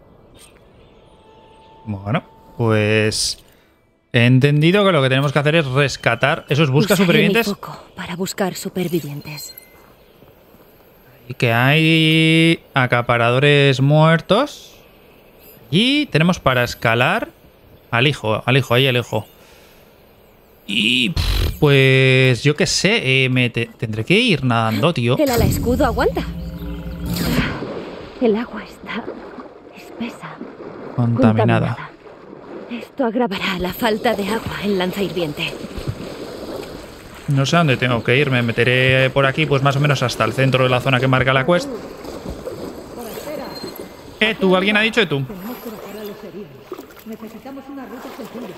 Bueno, pues he entendido que lo que tenemos que hacer es rescatar. ¿Eso es busca Usaré supervivientes? mi foco para buscar supervivientes. Y que hay acaparadores muertos. Y tenemos para escalar al hijo, ahí el hijo. Y pues yo qué sé, tendré que ir nadando, tío. El ala escudo aguanta. El agua está espesa. Contaminada. Esto agravará la falta de agua en Lanza Hirviente. No sé a dónde tengo que ir. Me meteré por aquí, pues más o menos hasta el centro de la zona que marca la quest. ¿Tú? ¿Alguien ha dicho tú? Necesitamos una ruta sencilla.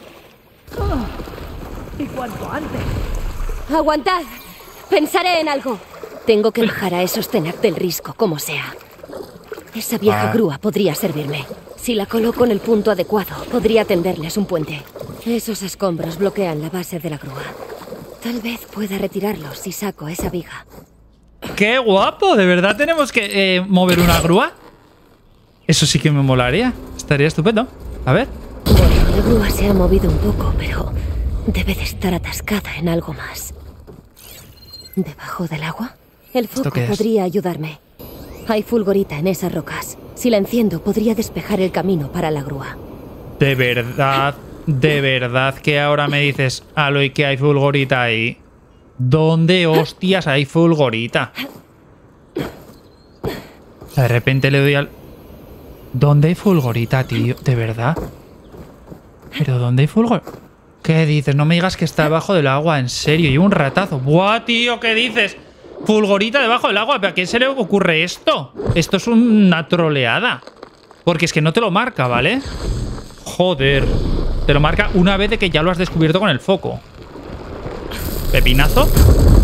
Y cuanto antes. ¡Aguantad! Pensaré en algo. Tengo que bajar a esos Tenak del Risco, como sea. Esa vieja grúa podría servirme. Si la coloco en el punto adecuado, podría tenderles un puente. Esos escombros bloquean la base de la grúa. Tal vez pueda retirarlos si saco esa viga. ¡Qué guapo! ¿De verdad tenemos que mover una grúa? Eso sí que me molaría. Estaría estupendo. A ver. Bueno, la grúa se ha movido un poco, pero debe de estar atascada en algo más. ¿Debajo del agua? El foco podría ayudarme. Hay fulgorita en esas rocas. Si la enciendo, podría despejar el camino para la grúa. De verdad que ahora me dices, Aloy, que hay fulgorita ahí. ¿Dónde hostias hay fulgorita? De repente le doy al... ¿Dónde hay fulgorita, tío? ¿De verdad? ¿Pero dónde hay fulgorita? ¿Qué dices? No me digas que está debajo del agua, en serio. Y un ratazo. ¡Buah, tío! ¿Qué dices? Fulgorita debajo del agua. ¿Pero a quién se le ocurre esto? Esto es una troleada. Porque es que no te lo marca, ¿vale? Joder. Te lo marca una vez de que ya lo has descubierto con el foco. Pepinazo.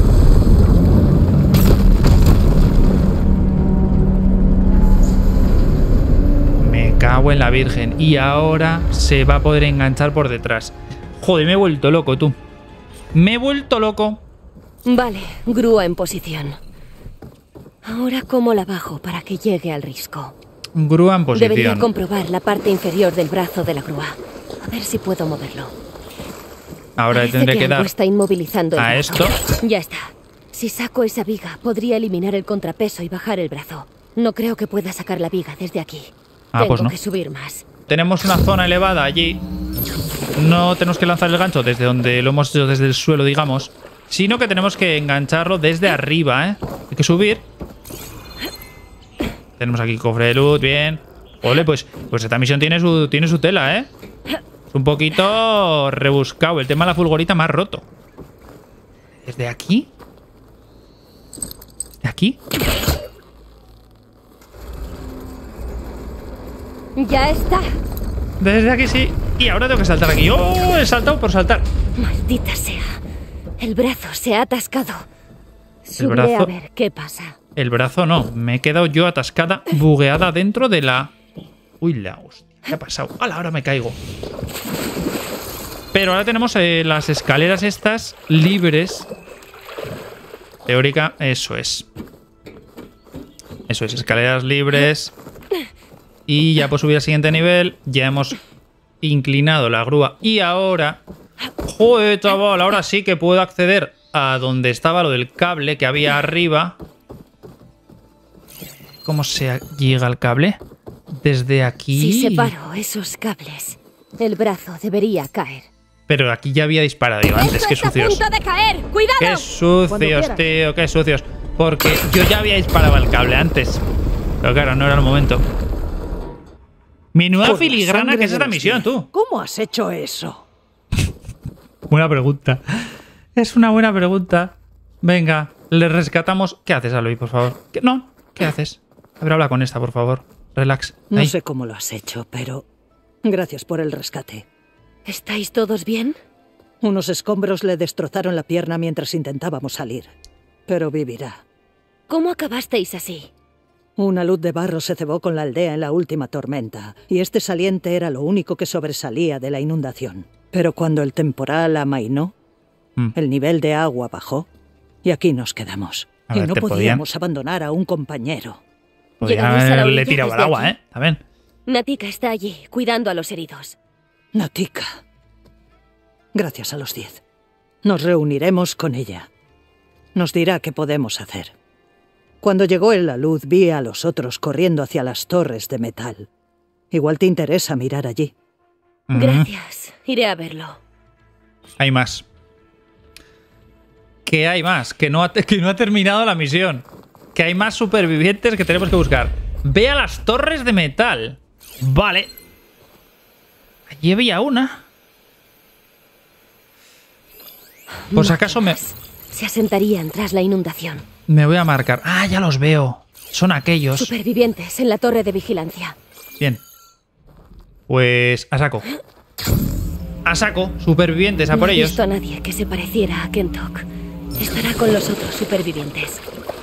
Me cago en la virgen. Y ahora se va a poder enganchar por detrás. Joder, me he vuelto loco, tú. Me he vuelto loco. Vale, grúa en posición. Ahora, ¿cómo la bajo para que llegue al risco? Grúa en posición. Debería comprobar la parte inferior del brazo de la grúa. A ver si puedo moverlo. Ahora tendré que dar está inmovilizando a esto. Ya está. Si saco esa viga, podría eliminar el contrapeso y bajar el brazo. No creo que pueda sacar la viga desde aquí. Pues no. Tengo que subir más. Tenemos una zona elevada allí. No tenemos que lanzar el gancho desde donde lo hemos hecho, desde el suelo, digamos, sino que tenemos que engancharlo desde arriba, ¿eh? Hay que subir. Tenemos aquí cofre de luz, bien. Ole, pues esta misión tiene su tela, ¿eh? Es un poquito rebuscado. El tema de la fulgorita más roto. ¿Desde aquí? ¿De aquí? Ya está. Desde aquí sí. Y ahora tengo que saltar aquí. ¡Oh! He saltado por saltar. Maldita sea. El brazo se ha atascado. Subiré a ver qué pasa. El brazo no. Me he quedado yo atascada, bugueada dentro de la... Uy, la hostia. ¿Qué ha pasado? ¡Hala! Ahora me caigo. Pero ahora tenemos las escaleras estas libres. Teórica. Eso es. Eso es. Escaleras libres. Y ya puedo subir al siguiente nivel. Ya hemos inclinado la grúa. Y ahora... ¡Joder, chaval! Ahora sí que puedo acceder a donde estaba lo del cable que había arriba. ¿Cómo se llega al cable? Desde aquí... Si separo esos cables, el brazo debería caer. Pero aquí ya había disparado yo antes. ¡Qué sucios! ¡Está a punto de caer! ¡Cuidado! ¡Qué sucios, tío! ¡Qué sucios! Porque yo ya había disparado el cable antes. Pero claro, no era el momento. Menuda filigrana que es esta misión, tú. ¿Cómo has hecho eso? Buena pregunta. Es una buena pregunta. Venga, le rescatamos. ¿Qué haces, Aloy, por favor? No, ¿qué haces? A ver, habla con esta, por favor. Relax. Ahí. No sé cómo lo has hecho, pero gracias por el rescate. ¿Estáis todos bien? Unos escombros le destrozaron la pierna mientras intentábamos salir. Pero vivirá. ¿Cómo acabasteis así? Una luz de barro se cebó con la aldea en la última tormenta, y este saliente era lo único que sobresalía de la inundación. Pero cuando el temporal amainó, el nivel de agua bajó, y aquí nos quedamos. Y no podíamos abandonar a un compañero. Podrían haberle tirado al agua, ¿eh? También. Natika está allí, cuidando a los heridos. Natika. Gracias a los 10. Nos reuniremos con ella. Nos dirá qué podemos hacer. Cuando llegó en la luz, vi a los otros corriendo hacia las torres de metal. Igual te interesa mirar allí. Gracias. Iré a verlo. Hay más. ¿Qué hay más? Que no ha terminado la misión. Que hay más supervivientes que tenemos que buscar. Ve a las torres de metal. Vale. Allí había una. Por si acaso me... Se asentarían tras la inundación. Me voy a marcar. Ah, ya los veo. Son aquellos. Supervivientes en la torre de vigilancia. Bien. Pues a saco. A saco. Supervivientes, a por ellos. No he visto a nadie que se pareciera a Kentok. Estará con los otros supervivientes.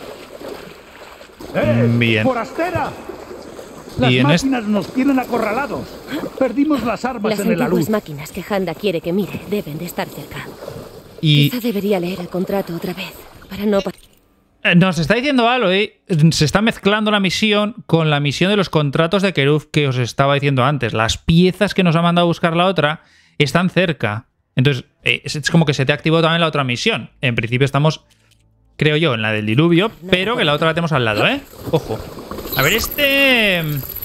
Bien. ¡Forastera! Las máquinas nos tienen acorralados. Perdimos las armas en el alud. Las máquinas que Handa quiere que mire deben de estar cerca. Y... Quizá debería leer el contrato otra vez, para no... Nos está diciendo Aloy, se está mezclando la misión con la misión de los contratos de Keruf que os estaba diciendo antes. Las piezas que nos ha mandado a buscar la otra están cerca. Entonces, es como que se te activó también la otra misión. En principio estamos, creo yo, en la del diluvio, pero que la otra la tenemos al lado, ¿eh? Ojo. A ver, este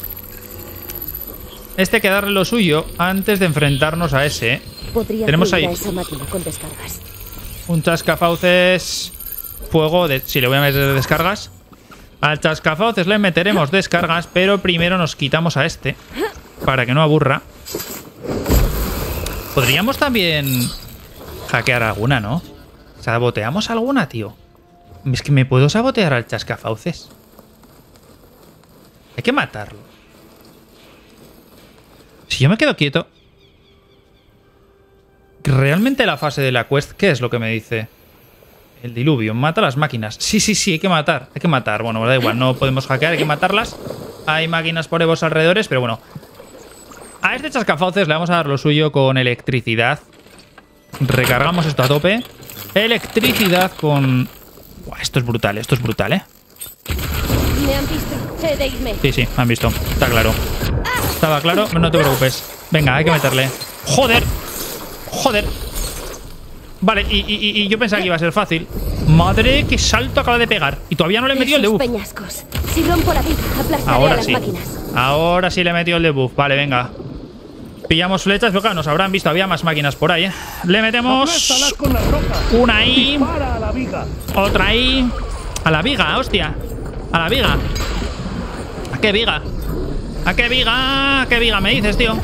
hay que darle lo suyo antes de enfrentarnos a ese. Tenemos ahí esa máquina con descargas. un chascafauces fuego. Si le voy a meter descargas. Al chascafauces le meteremos descargas, pero primero nos quitamos a este para que no aburra. Podríamos también hackear alguna, ¿no? ¿Saboteamos alguna, tío? Es que me puedo sabotear al chascafauces. Hay que matarlo. Si yo me quedo quieto... Realmente la fase de la quest, ¿qué es lo que me dice? El diluvio, mata las máquinas. Sí, hay que matar. Hay que matar. Bueno, da igual, no podemos hackear, hay que matarlas. Hay máquinas por evos alrededores, pero bueno. A este chascafauces le vamos a dar lo suyo con electricidad. Recargamos esto a tope. Electricidad con... Buah, esto es brutal, ¿eh? Me han visto. He de irme. Sí, me han visto. Está claro. Estaba claro, no te preocupes. Venga, hay que meterle. ¡Joder! Vale, y yo pensaba que iba a ser fácil. Madre, qué salto acaba de pegar. Y todavía no le he metido el debuff. Peñascos. Si rompo la vida, aplastaré ahora a las sí. máquinas. Ahora sí le he metido el debuff. Vale, venga. Pillamos flechas, pero claro, nos habrán visto. Había más máquinas por ahí, ¿eh? Le metemos una ahí. Otra ahí. A la viga, hostia. A la viga. ¿A qué viga? ¿A qué viga? ¿A qué viga me dices, tío?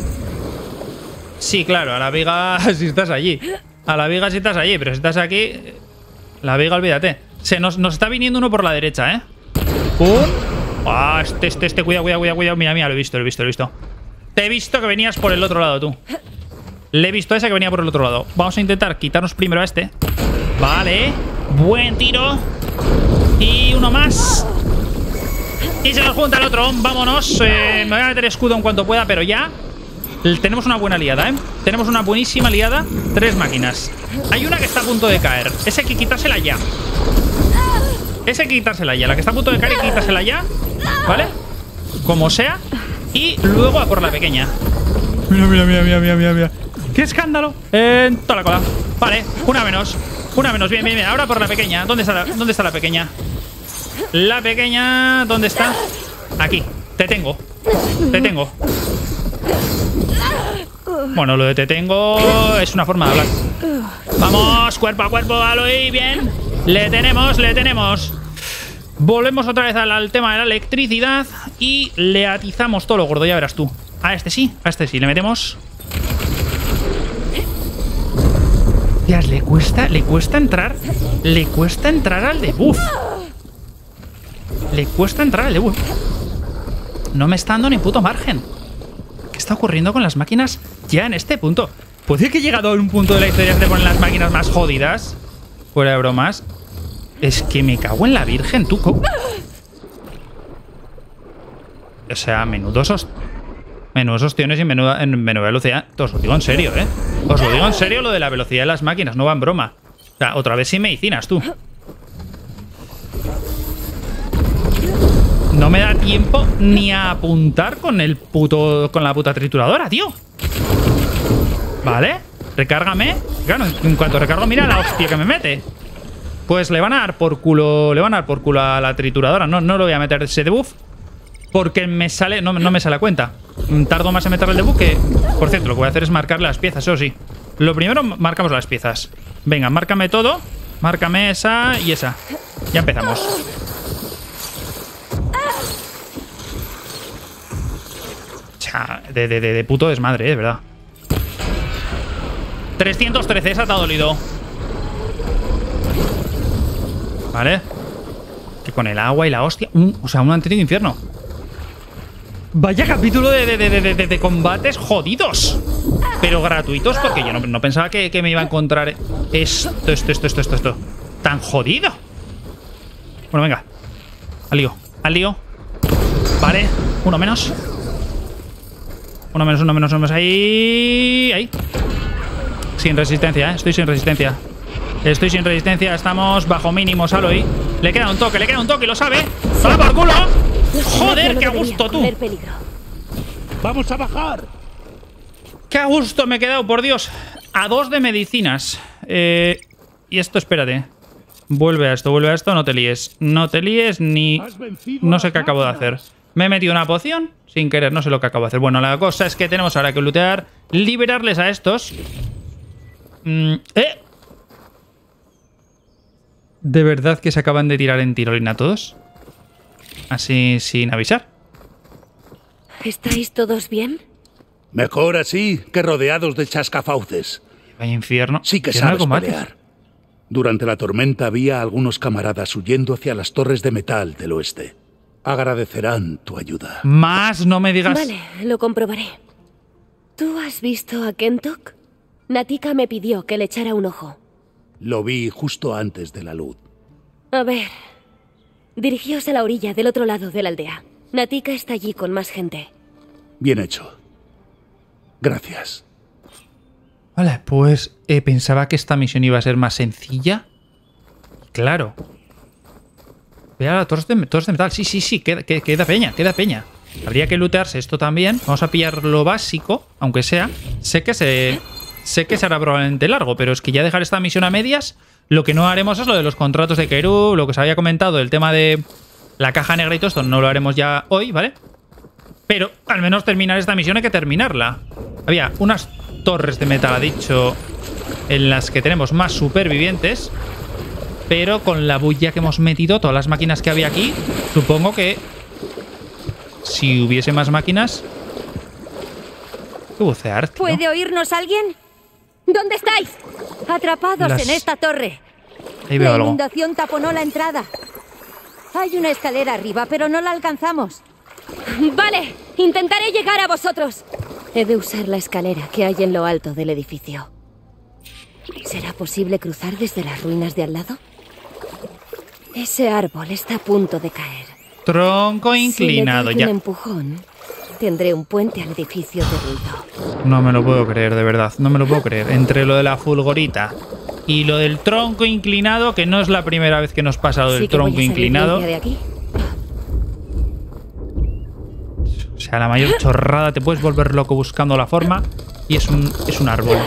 Sí, claro, a la viga si estás allí. A la viga si estás allí, pero si estás aquí... La viga, olvídate. Nos está viniendo uno por la derecha, ¿eh? Ah, cuidado. Mira, lo he visto. Te he visto que venías por el otro lado, tú. Le he visto a ese que venía por el otro lado. Vamos a intentar quitarnos primero a este. Vale. Buen tiro. Y uno más. Y se nos junta el otro. Vámonos. Me voy a meter escudo en cuanto pueda, pero ya... Tenemos una buena liada, ¿eh? Tenemos una buenísima liada. 3 máquinas. Hay una que está a punto de caer. Esa hay que quitársela ya. Esa hay que quitársela ya. La que está a punto de caer hay que quitársela ya. ¿Vale? Como sea. Y luego a por la pequeña. Mira. ¡Qué escándalo! En toda la cola. Vale, una menos. Bien. Ahora por la pequeña. ¿Dónde está la pequeña? La pequeña... ¿Dónde está? Aquí. Te tengo. Bueno, lo de te tengo es una forma de hablar. Vamos, cuerpo a cuerpo, Aloy, bien. Le tenemos. Volvemos otra vez al tema de la electricidad y le atizamos todo lo gordo, ya verás tú. A este sí, le metemos. Tías, le cuesta entrar al debuff. No me está dando ni puto margen. ¿Qué está ocurriendo con las máquinas ya en este punto? ¿Puede que he llegado a un punto de la historia que te ponen las máquinas más jodidas? Fuera de bromas. Es que me cago en la virgen, tú. O sea, menudos ostiones y menuda velocidad. Os lo digo en serio, ¿eh? Os lo digo en serio lo de la velocidad de las máquinas. No va en broma. O sea, otra vez sin medicinas, tú. No me da tiempo ni a apuntar con la puta trituradora, tío. Vale, recárgame. Claro, en cuanto recargo, mira la hostia que me mete. Pues le van a dar por culo. Le van a dar por culo a la trituradora. No lo voy a meter ese debuff. Porque me sale. No me sale a cuenta. Tardo más en meterle el debuff que. Por cierto, lo que voy a hacer es marcarle las piezas, eso sí. Lo primero, marcamos las piezas. Venga, márcame todo. Márcame esa y esa. Ya empezamos. De puto desmadre, de verdad. 313, esa te ha dolido. Vale. Que con el agua y la hostia. O sea, un auténtico infierno. Vaya capítulo de combates jodidos. Pero gratuitos, porque yo no pensaba que me iba a encontrar esto tan jodido. Bueno, venga. Al lío. Vale, uno menos. Uno menos. Ahí. Sin resistencia, estoy sin resistencia. Estamos bajo mínimos, Aloy. Le queda un toque, y lo sabe. ¡Sala por culo! ¡Joder, qué a gusto, tú! ¡Vamos a bajar! ¡Qué a gusto me he quedado, por Dios! A 2 de medicinas. Y esto, espérate. Vuelve a esto, no te líes. Ni... No sé qué acabo de hacer. Me he metido una poción sin querer, no sé lo que acabo de hacer. Bueno, la cosa es que tenemos ahora que lootear, liberarles a estos. ¿De verdad que se acaban de tirar en tirolina todos? Así, sin avisar. ¿Estáis todos bien? Mejor así que rodeados de chascafauces. Vaya infierno. Sí que sabes pelear. Durante la tormenta había algunos camaradas huyendo hacia las torres de metal del oeste. Agradecerán tu ayuda. Más no me digas. Vale, lo comprobaré. ¿Tú has visto a Kentok? Natika me pidió que le echara un ojo. Lo vi justo antes de la luz. A ver. Dirigíos a la orilla del otro lado de la aldea. Natika está allí con más gente. Bien hecho. Gracias. Vale, pues pensaba que esta misión iba a ser más sencilla. Claro. Vea la torre de metal. Sí. Queda peña. Habría que lootearse esto también. Vamos a pillar lo básico, aunque sea. Sé que será probablemente largo, pero es que ya dejar esta misión a medias. Lo que no haremos es lo de los contratos de Kerub, lo que os había comentado, el tema de la caja negra y todo esto. No lo haremos ya hoy, ¿vale? Pero al menos terminar esta misión hay que terminarla. Había unas torres de metal, ha dicho, en las que tenemos más supervivientes. Pero con la bulla que hemos metido, todas las máquinas que había aquí, supongo que si hubiese más máquinas... ¿Qué bucear, tío? ¿Puede oírnos alguien? ¿Dónde estáis? Atrapados en esta torre. Ahí veo algo. La inundación taponó la entrada. Hay una escalera arriba, pero no la alcanzamos. Vale, intentaré llegar a vosotros. He de usar la escalera que hay en lo alto del edificio. ¿Será posible cruzar desde las ruinas de al lado? Ese árbol está a punto de caer. Tronco inclinado, si le doy un empujón, tendré un puente al edificio derruido. No me lo puedo creer, de verdad. No me lo puedo creer. Entre lo de la fulgorita y lo del tronco inclinado, que no es la primera vez que nos pasa lo del tronco inclinado. De aquí. O sea, la mayor chorrada, te puedes volver loco buscando la forma y es un árbol.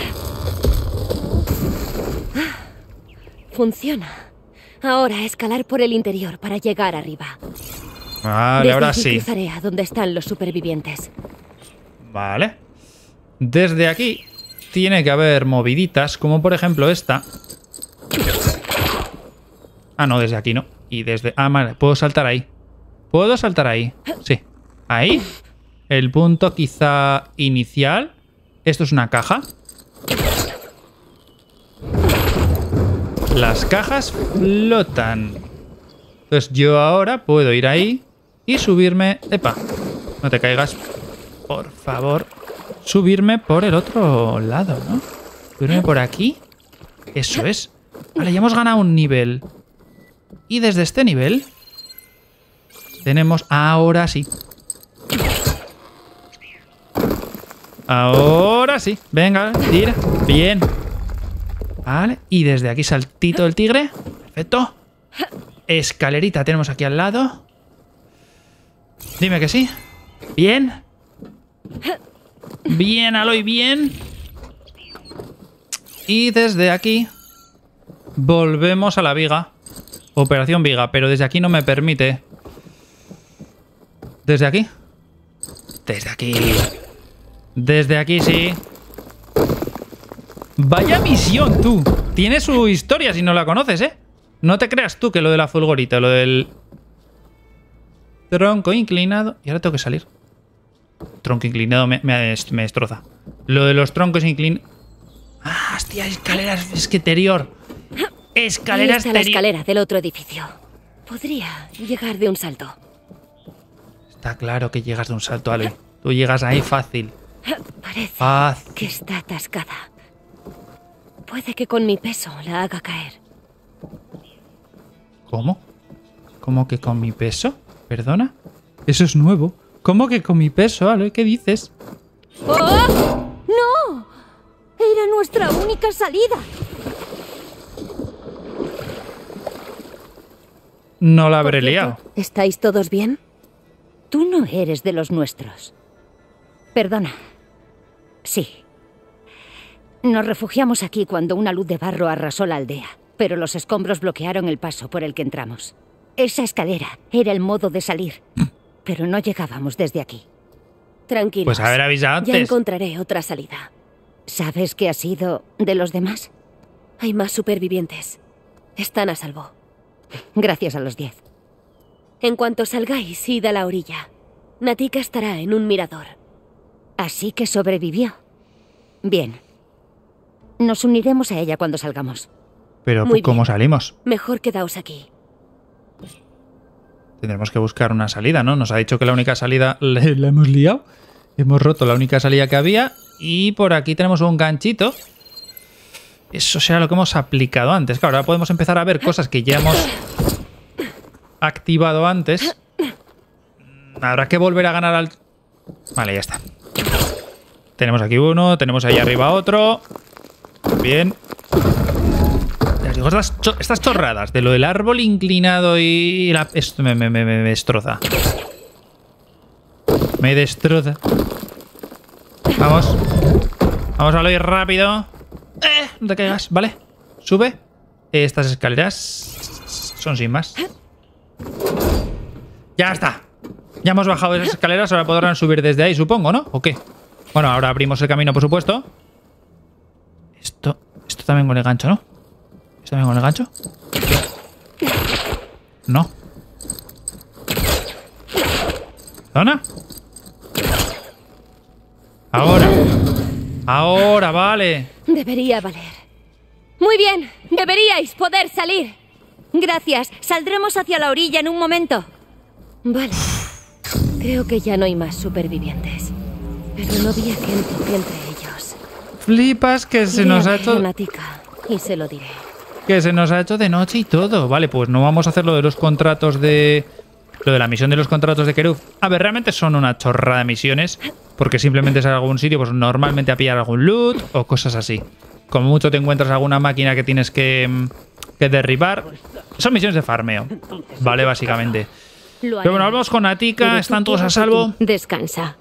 Funciona. Ahora escalar por el interior para llegar arriba. Vale, desde ahora aquí sí. Cruzaré a donde están los supervivientes. Vale. Desde aquí tiene que haber moviditas, como por ejemplo esta. Ah, no, desde aquí no. Y desde... Ah, vale, puedo saltar ahí. ¿Puedo saltar ahí? Sí. Ahí. El punto quizá inicial. Esto es una caja. Las cajas flotan. Entonces yo ahora puedo ir ahí y subirme... ¡Epa! No te caigas. Por favor. Subirme por el otro lado, ¿no? Subirme por aquí. Eso es. Vale, ya hemos ganado un nivel. Y desde este nivel... tenemos... Ahora sí. Ahora sí. Venga, tira. Bien. Vale. Y desde aquí saltito del tigre. Perfecto. Escalerita tenemos aquí al lado. Dime que sí. Bien. Bien, Aloy, bien. Y desde aquí Volvemos a la viga. Operación viga, pero desde aquí no me permite. ¿Desde aquí? Desde aquí. Desde aquí sí. Vaya misión, tú. Tiene su historia si no la conoces, ¿eh? No te creas tú que lo de la fulgorita, lo del tronco inclinado... Y ahora tengo que salir. Tronco inclinado me destroza. Lo de los troncos inclinados... ¡Ah, hostia! Escaleras exterior. Escalera exterior. La escalera del otro edificio. Podría llegar de un salto. Está claro que llegas de un salto, Ale. Tú llegas ahí fácil. Parece fácil. Que está atascada. Puede que con mi peso la haga caer. ¿Cómo? ¿Cómo que con mi peso? ¿Perdona? Eso es nuevo. ¿Cómo que con mi peso, Ale? ¿Qué dices? ¡Oh! ¡No! Era nuestra única salida. No la habré liado. ¿Estáis todos bien? Tú no eres de los nuestros. Perdona. Sí. Nos refugiamos aquí cuando una luz de barro arrasó la aldea, pero los escombros bloquearon el paso por el que entramos. Esa escalera era el modo de salir, pero no llegábamos desde aquí. Tranquilos. Pues haber avisado antes. Ya encontraré otra salida. ¿Sabes qué ha sido de los demás? Hay más supervivientes. Están a salvo. Gracias a los 10. En cuanto salgáis, id a la orilla. Natika estará en un mirador. Así que sobrevivió. Bien. Nos uniremos a ella cuando salgamos. Pero ¿cómo salimos? Mejor quedaos aquí. Tendremos que buscar una salida, ¿no? Nos ha dicho que la única salida... ¿La hemos liado? Hemos roto la única salida que había. Y por aquí tenemos un ganchito. Eso será lo que hemos aplicado antes. Claro, ahora podemos empezar a ver cosas que ya hemos activado antes. Habrá que volver a ganar al... Vale, ya está. Tenemos aquí uno, tenemos ahí arriba otro. Bien. Ya os digo, estas chorradas de lo del árbol inclinado y la... Esto me destroza. Me destroza. Vamos. Vamos a lo ir rápido. No te caigas, ¿vale? Sube. Estas escaleras son sin más. Ya está. Ya hemos bajado esas escaleras, ahora podrán subir desde ahí, supongo, ¿no? ¿O qué? Bueno, ahora abrimos el camino, por supuesto. Esto también con el gancho, ¿no? ¿Esto también con el gancho? No. ¿Zona? Ahora. Ahora, vale. Debería valer. Muy bien, deberíais poder salir. Gracias, saldremos hacia la orilla en un momento. Vale. Creo que ya no hay más supervivientes. Pero no vi a Kentok entre ellos. Flipas que se nos ha hecho... Natika, y se lo diré. Que se nos ha hecho de noche y todo. Vale, pues no vamos a hacer lo de los contratos de... Lo de la misión de los contratos de Keruf. A ver, realmente son una chorrada de misiones. Porque simplemente es a algún sitio, pues normalmente a pillar algún loot o cosas así. Como mucho te encuentras alguna máquina que tienes que derribar. Son misiones de farmeo. Vale, básicamente. Pero bueno, vamos con Natika. Están todos a salvo. Descansa.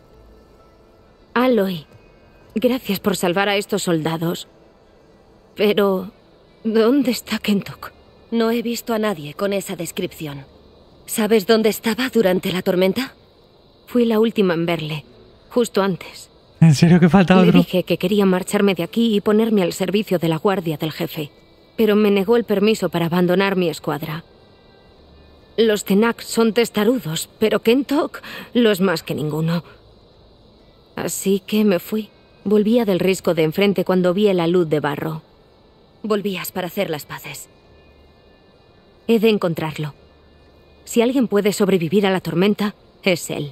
Aloy, gracias por salvar a estos soldados. Pero... ¿dónde está Kentok? No he visto a nadie con esa descripción. ¿Sabes dónde estaba durante la tormenta? Fui la última en verle, justo antes. ¿En serio que falta otro? Le dije que quería marcharme de aquí y ponerme al servicio de la guardia del jefe, pero me negó el permiso para abandonar mi escuadra. Los Tenak son testarudos, pero Kentok lo es más que ninguno. Así que me fui. Volvía del risco de enfrente cuando vi la luz de barro. Volvías para hacer las paces. He de encontrarlo. Si alguien puede sobrevivir a la tormenta, es él.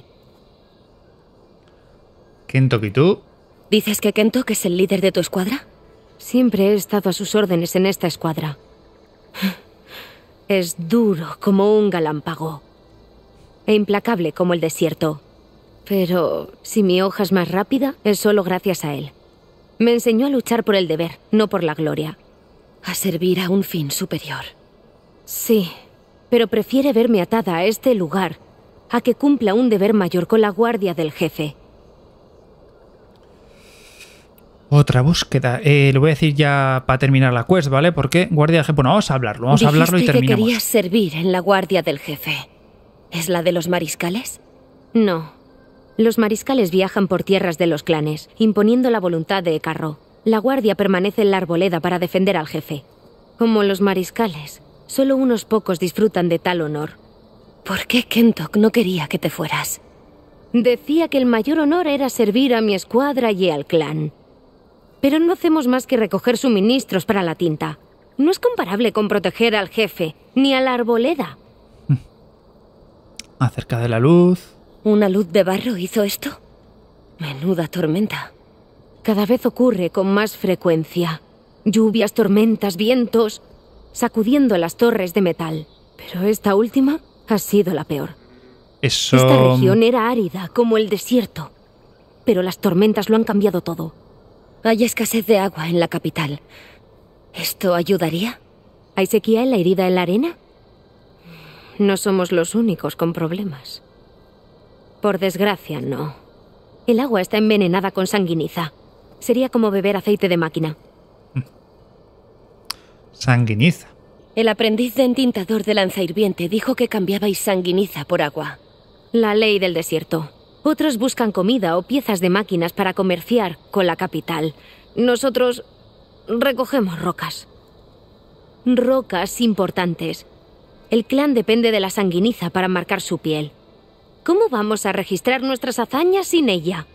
¿Kentok y tú? ¿Dices que Kentok es el líder de tu escuadra? Siempre he estado a sus órdenes en esta escuadra. Es duro como un galámpago. E implacable como el desierto. Pero si mi hoja es más rápida, es solo gracias a él. Me enseñó a luchar por el deber, no por la gloria. A servir a un fin superior. Sí, pero prefiere verme atada a este lugar a que cumpla un deber mayor con la guardia del jefe. Otra búsqueda. Le voy a decir ya para terminar la quest, ¿vale? Porque guardia del jefe... Bueno, vamos a hablarlo y terminamos. Dijiste que querías servir en la guardia del jefe. ¿Es la de los mariscales? No. Los mariscales viajan por tierras de los clanes, imponiendo la voluntad de Ecarro. La guardia permanece en la arboleda para defender al jefe. Como los mariscales, solo unos pocos disfrutan de tal honor. ¿Por qué Kentok no quería que te fueras? Decía que el mayor honor era servir a mi escuadra y al clan. Pero no hacemos más que recoger suministros para la tinta. No es comparable con proteger al jefe, ni a la arboleda. Acerca de la luz... ¿Una luz de barro hizo esto? Menuda tormenta. Cada vez ocurre con más frecuencia. Lluvias, tormentas, vientos, sacudiendo las torres de metal. Pero esta última ha sido la peor. Eso... Esta región era árida, como el desierto. Pero las tormentas lo han cambiado todo. Hay escasez de agua en la capital. ¿Esto ayudaría? ¿Hay sequía en la herida en la arena? No somos los únicos con problemas. Por desgracia, no. El agua está envenenada con sanguiniza. Sería como beber aceite de máquina. Sanguiniza. El aprendiz de entintador de lanzahirviente dijo que cambiabais sanguiniza por agua. La ley del desierto. Otros buscan comida o piezas de máquinas para comerciar con la capital. Nosotros recogemos rocas. Rocas importantes. El clan depende de la sanguiniza para marcar su piel. ¿Cómo vamos a registrar nuestras hazañas sin ella?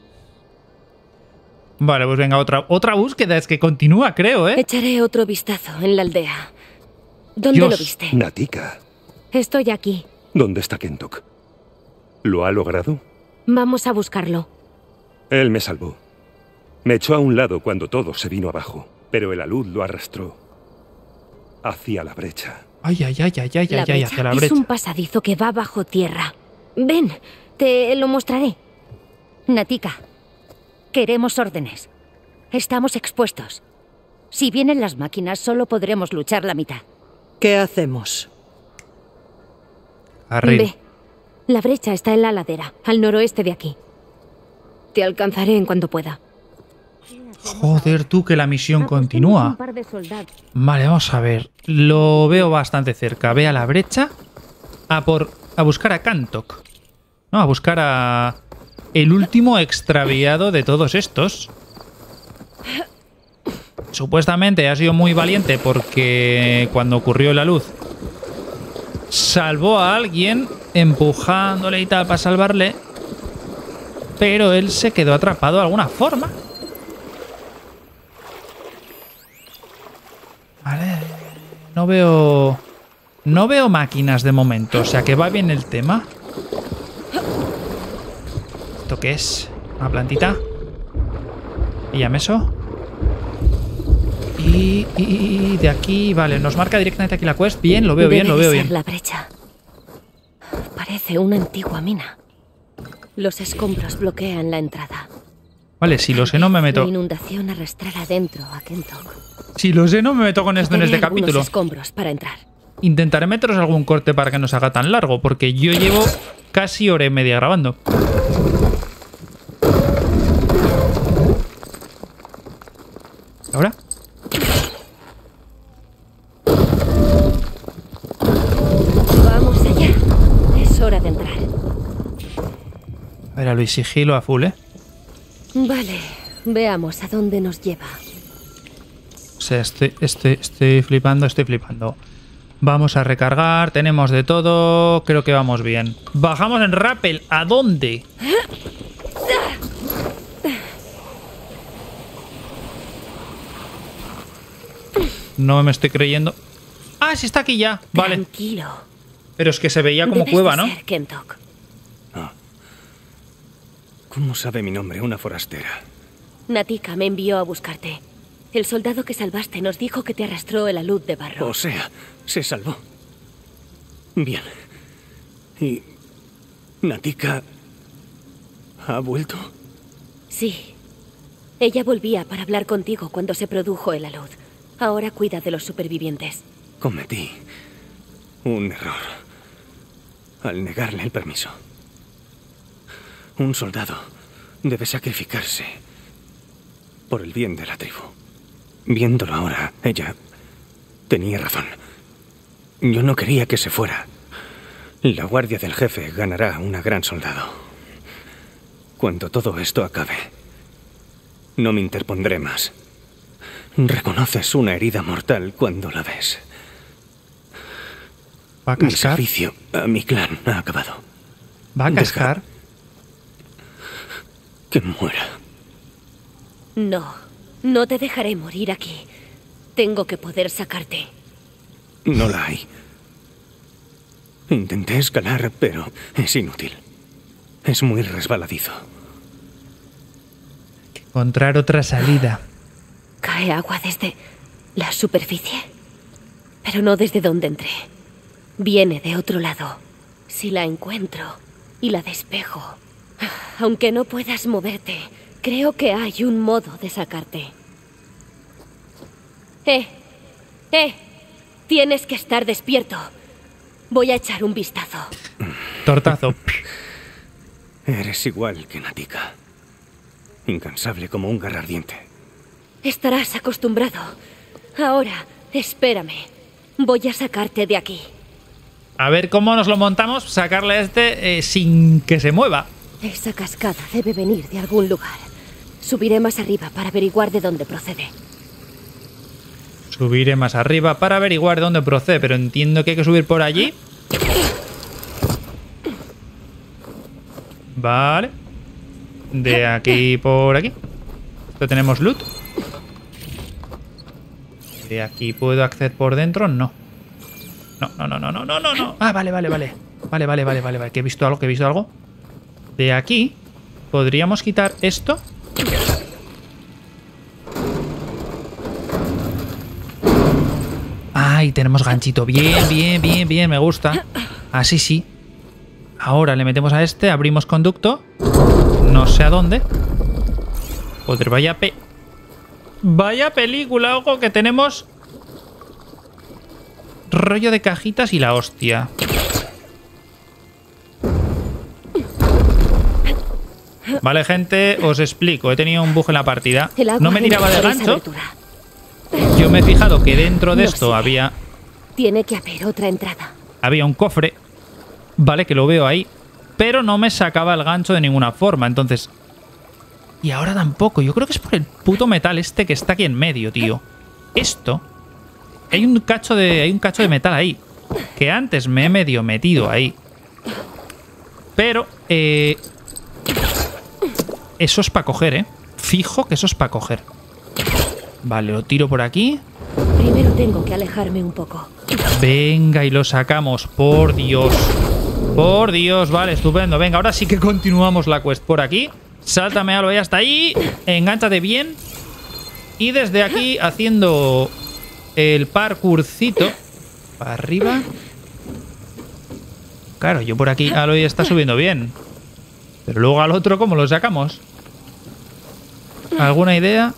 Vale, pues venga, otra búsqueda. Es que continúa, creo, ¿eh? Echaré otro vistazo en la aldea. ¿Dónde lo viste? Natika. Estoy aquí. ¿Dónde está Kentok? ¿Lo ha logrado? Vamos a buscarlo. Él me salvó. Me echó a un lado cuando todo se vino abajo, pero el alud lo arrastró hacia la brecha. Ay, hacia la brecha. Es un pasadizo que va bajo tierra. Ven, te lo mostraré. Natika, queremos órdenes. Estamos expuestos. Si vienen las máquinas, solo podremos luchar la mitad. ¿Qué hacemos? Ve, la brecha está en la ladera, al noroeste de aquí. Te alcanzaré en cuanto pueda. Joder, tú, que la misión continúa. Vale, vamos a ver. Lo veo bastante cerca. Ve a la brecha a buscar a Kentok. No, a buscar a el último extraviado de todos estos. Supuestamente ha sido muy valiente porque cuando ocurrió la luz salvó a alguien empujándole y tal para salvarle, pero él se quedó atrapado de alguna forma. Vale, no veo máquinas de momento, o sea que va bien el tema. ¿Esto qué es? ¿Una plantita? Píllame eso. Y de aquí, vale, nos marca directamente aquí la quest. Bien, lo veo bien, lo veo bien. La brecha. Parece una antigua mina. Los escombros bloquean la entrada. Vale, si lo sé no me meto. La inundación arrastrará dentro a Kentok. Si lo sé no me meto con esto en este capítulo. Escombros para entrar. Intentaré meteros algún corte para que no se haga tan largo, porque yo llevo casi hora y media grabando. ¿Ahora? Vamos allá. Es hora de entrar. A ver, a Luis, sigilo a full, ¿eh? Vale, veamos a dónde nos lleva. O sea, estoy flipando. Vamos a recargar, tenemos de todo, creo que vamos bien. Bajamos en rappel, ¿a dónde? No me estoy creyendo. Ah, sí está aquí ya, vale. Tranquilo. Pero es que se veía como Debes cueva, de ¿no? ser Kentok. Ah. ¿Cómo sabe mi nombre una forastera? Natika me envió a buscarte. El soldado que salvaste nos dijo que te arrastró el alud de barro. O sea, se salvó. Bien. ¿Y Natika ha vuelto? Sí. Ella volvía para hablar contigo cuando se produjo el alud. Ahora cuida de los supervivientes. Cometí un error al negarle el permiso. Un soldado debe sacrificarse por el bien de la tribu. Viéndolo ahora, ella tenía razón. Yo no quería que se fuera. La guardia del jefe ganará una gran soldado. Cuando todo esto acabe, no me interpondré más. Reconoces una herida mortal cuando la ves. ¿Va a cascar? Mi servicio a mi clan ha acabado. ¿Va a cascar? Que muera. No, no te dejaré morir aquí. Tengo que poder sacarte. No la hay. Intenté escalar, pero es inútil. Es muy resbaladizo. Encontrar otra salida. Cae agua desde la superficie, pero no desde donde entré. Viene de otro lado. Si la encuentro y la despejo, aunque no puedas moverte, creo que hay un modo de sacarte. Tienes que estar despierto. Voy a echar un vistazo. Tortazo. Eres igual que Natika. Incansable como un garra ardiente. Estarás acostumbrado. Ahora, espérame. Voy a sacarte de aquí. A ver cómo nos lo montamos, sacarle a este sin que se mueva. Esa cascada debe venir de algún lugar. Subiré más arriba para averiguar de dónde procede. Subiré más arriba para averiguar de dónde procede, pero entiendo que hay que subir por allí. Vale. De aquí por aquí. Esto tenemos loot. ¿De aquí puedo acceder por dentro? No. No. Ah, vale. Vale. Que he visto algo. De aquí podríamos quitar esto. Ay, tenemos ganchito. Bien. Me gusta. Así sí. Ahora le metemos a este, abrimos conducto. No sé a dónde. Joder, vaya película, ojo, que tenemos rollo de cajitas y la hostia. Vale, gente, os explico. He tenido un bug en la partida. No me tiraba de gancho. Yo me he fijado que dentro de esto había... Tiene que haber otra entrada. Había un cofre. Vale, que lo veo ahí. Pero no me sacaba el gancho de ninguna forma, entonces... Y ahora tampoco. Yo creo que es por el puto metal este que está aquí en medio, tío. Esto... Hay un cacho de metal ahí. Que antes me he medio metido ahí. Pero... Eso es para coger, ¿eh? Fijo que eso es para coger. Vale, lo tiro por aquí. Primero tengo que alejarme un poco. Venga, y lo sacamos. Por Dios. Por Dios, vale, estupendo. Venga, ahora sí que continuamos la quest por aquí. Sáltame algo ya hasta ahí. Engánchate bien. Y desde aquí, haciendo el parkourcito. Para arriba. Claro, yo por aquí Aloy está subiendo bien. Pero luego al otro, ¿cómo lo sacamos? ¿Alguna idea?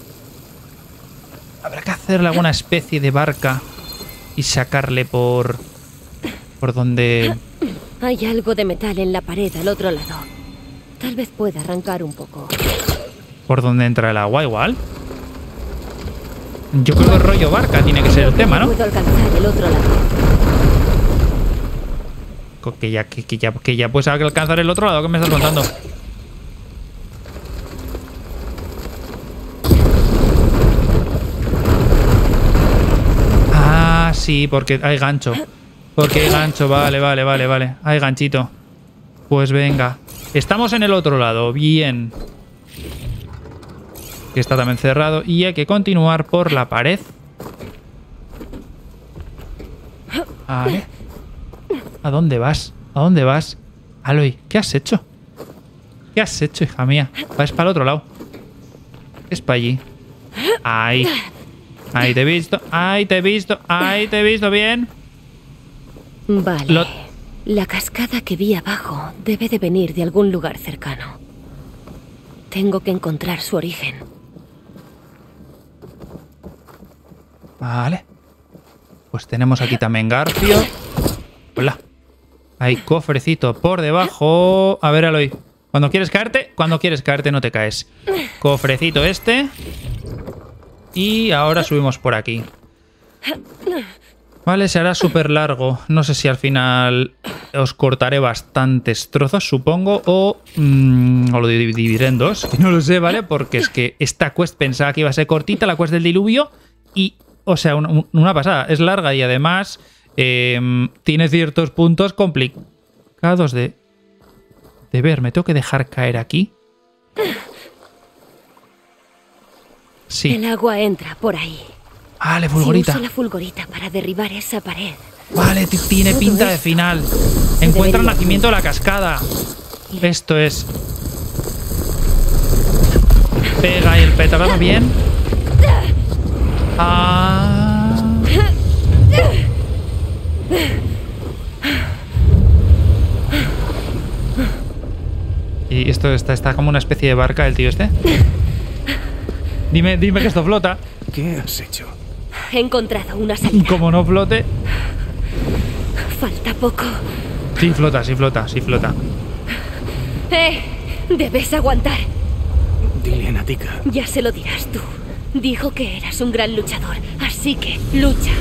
Habrá que hacerle alguna especie de barca y sacarle por donde... Hay algo de metal en la pared al otro lado. Tal vez pueda arrancar un poco. ¿Por donde entra el agua igual? Yo creo que el rollo barca tiene que ser el tema, ¿no? Puedo alcanzar el otro lado. Que ya puedes alcanzar el otro lado. ¿Qué me estás contando? Ah, sí, porque hay gancho. Porque hay gancho, vale. Hay ganchito. Pues venga. Estamos en el otro lado, bien. Que está también cerrado. Y hay que continuar por la pared. Vale. ¿A dónde vas? ¿A dónde vas? Aloy, ¿qué has hecho? ¿Qué has hecho, hija mía? Vas para el otro lado. Es para allí. Ahí. Ahí te he visto. Ahí te he visto. Ahí te he visto bien. Vale. La cascada que vi abajo debe de venir de algún lugar cercano. Tengo que encontrar su origen. Vale. Pues tenemos aquí también garfio. Hola. Hay cofrecito por debajo. A ver, Aloy. Cuando quieres caerte no te caes. Cofrecito este. Y ahora subimos por aquí. Vale, se hará súper largo. No sé si al final os cortaré bastantes trozos, supongo, o lo dividiré en dos. No lo sé, ¿vale? Porque es que esta quest pensaba que iba a ser cortita, la quest del diluvio. Y, o sea, una pasada. Es larga y además tiene ciertos puntos complicados de ver. ¿Me tengo que dejar caer aquí? Sí. El agua entra por ahí. Vale, fulgorita. Si uso la fulgorita para derribar esa pared. Vale, tiene pinta de final. Encuentra el nacimiento de la cascada. Esto es. Pega ahí el petardo bien. Y esto está como una especie de barca, el tío este. Dime que esto flota. ¿Qué has hecho? He encontrado una salida. Como no flote. Falta poco. Sí flota. Debes aguantar. Dile a Natika. Ya se lo dirás tú. Dijo que eras un gran luchador, así que lucha.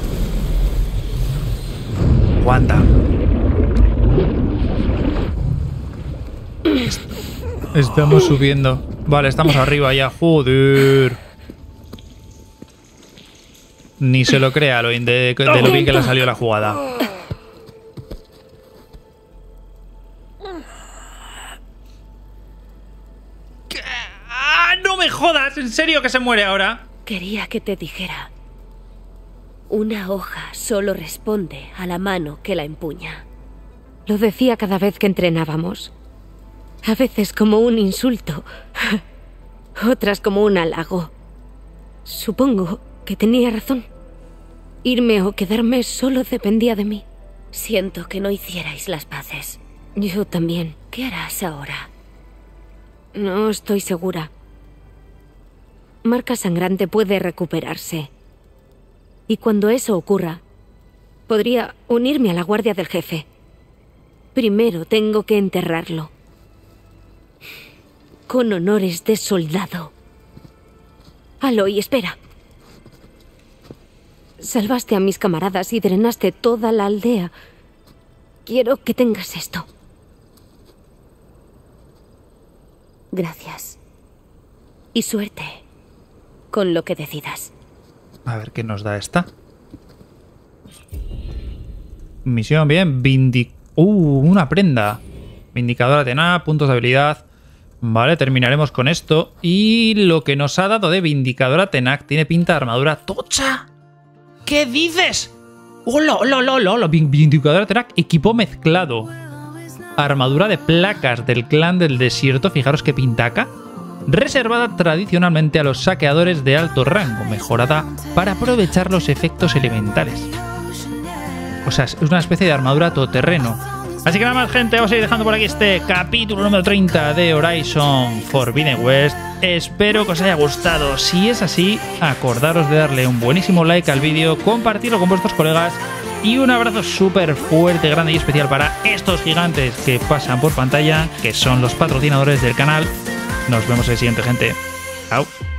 Aguanta. Estamos subiendo. Vale, estamos arriba ya. Joder. Ni se lo crea Aloy de lo bien que le salió la jugada. ¡No me jodas! ¿En serio que se muere ahora? Quería que te dijera. Una hoja solo responde a la mano que la empuña. Lo decía cada vez que entrenábamos. A veces como un insulto. Otras como un halago. Supongo que tenía razón. Irme o quedarme solo dependía de mí. Siento que no hicierais las paces. Yo también. ¿Qué harás ahora? No estoy segura. Marca sangrante puede recuperarse. Y cuando eso ocurra, podría unirme a la guardia del jefe. Primero tengo que enterrarlo. Con honores de soldado. Aloy, espera. Salvaste a mis camaradas y drenaste toda la aldea. Quiero que tengas esto. Gracias. Y suerte con lo que decidas. A ver qué nos da esta. Misión, bien. Una prenda. Vindicadora tenaz, puntos de habilidad. Vale, terminaremos con esto. Y lo que nos ha dado de Vindicadora Tenac tiene pinta de armadura tocha. ¿Qué dices? ¡Hola! Vindicadora Tenac, equipo mezclado. Armadura de placas del clan del desierto. Fijaros qué pintaca. Reservada tradicionalmente a los saqueadores de alto rango. Mejorada para aprovechar los efectos elementales. O sea, es una especie de armadura todoterreno. Así que nada más, gente, vamos a ir dejando por aquí este capítulo número 30 de Horizon Forbidden West. Espero que os haya gustado. Si es así, acordaros de darle un buenísimo like al vídeo, compartirlo con vuestros colegas y un abrazo súper fuerte, grande y especial para estos gigantes que pasan por pantalla, que son los patrocinadores del canal. Nos vemos en el siguiente, gente. Chao.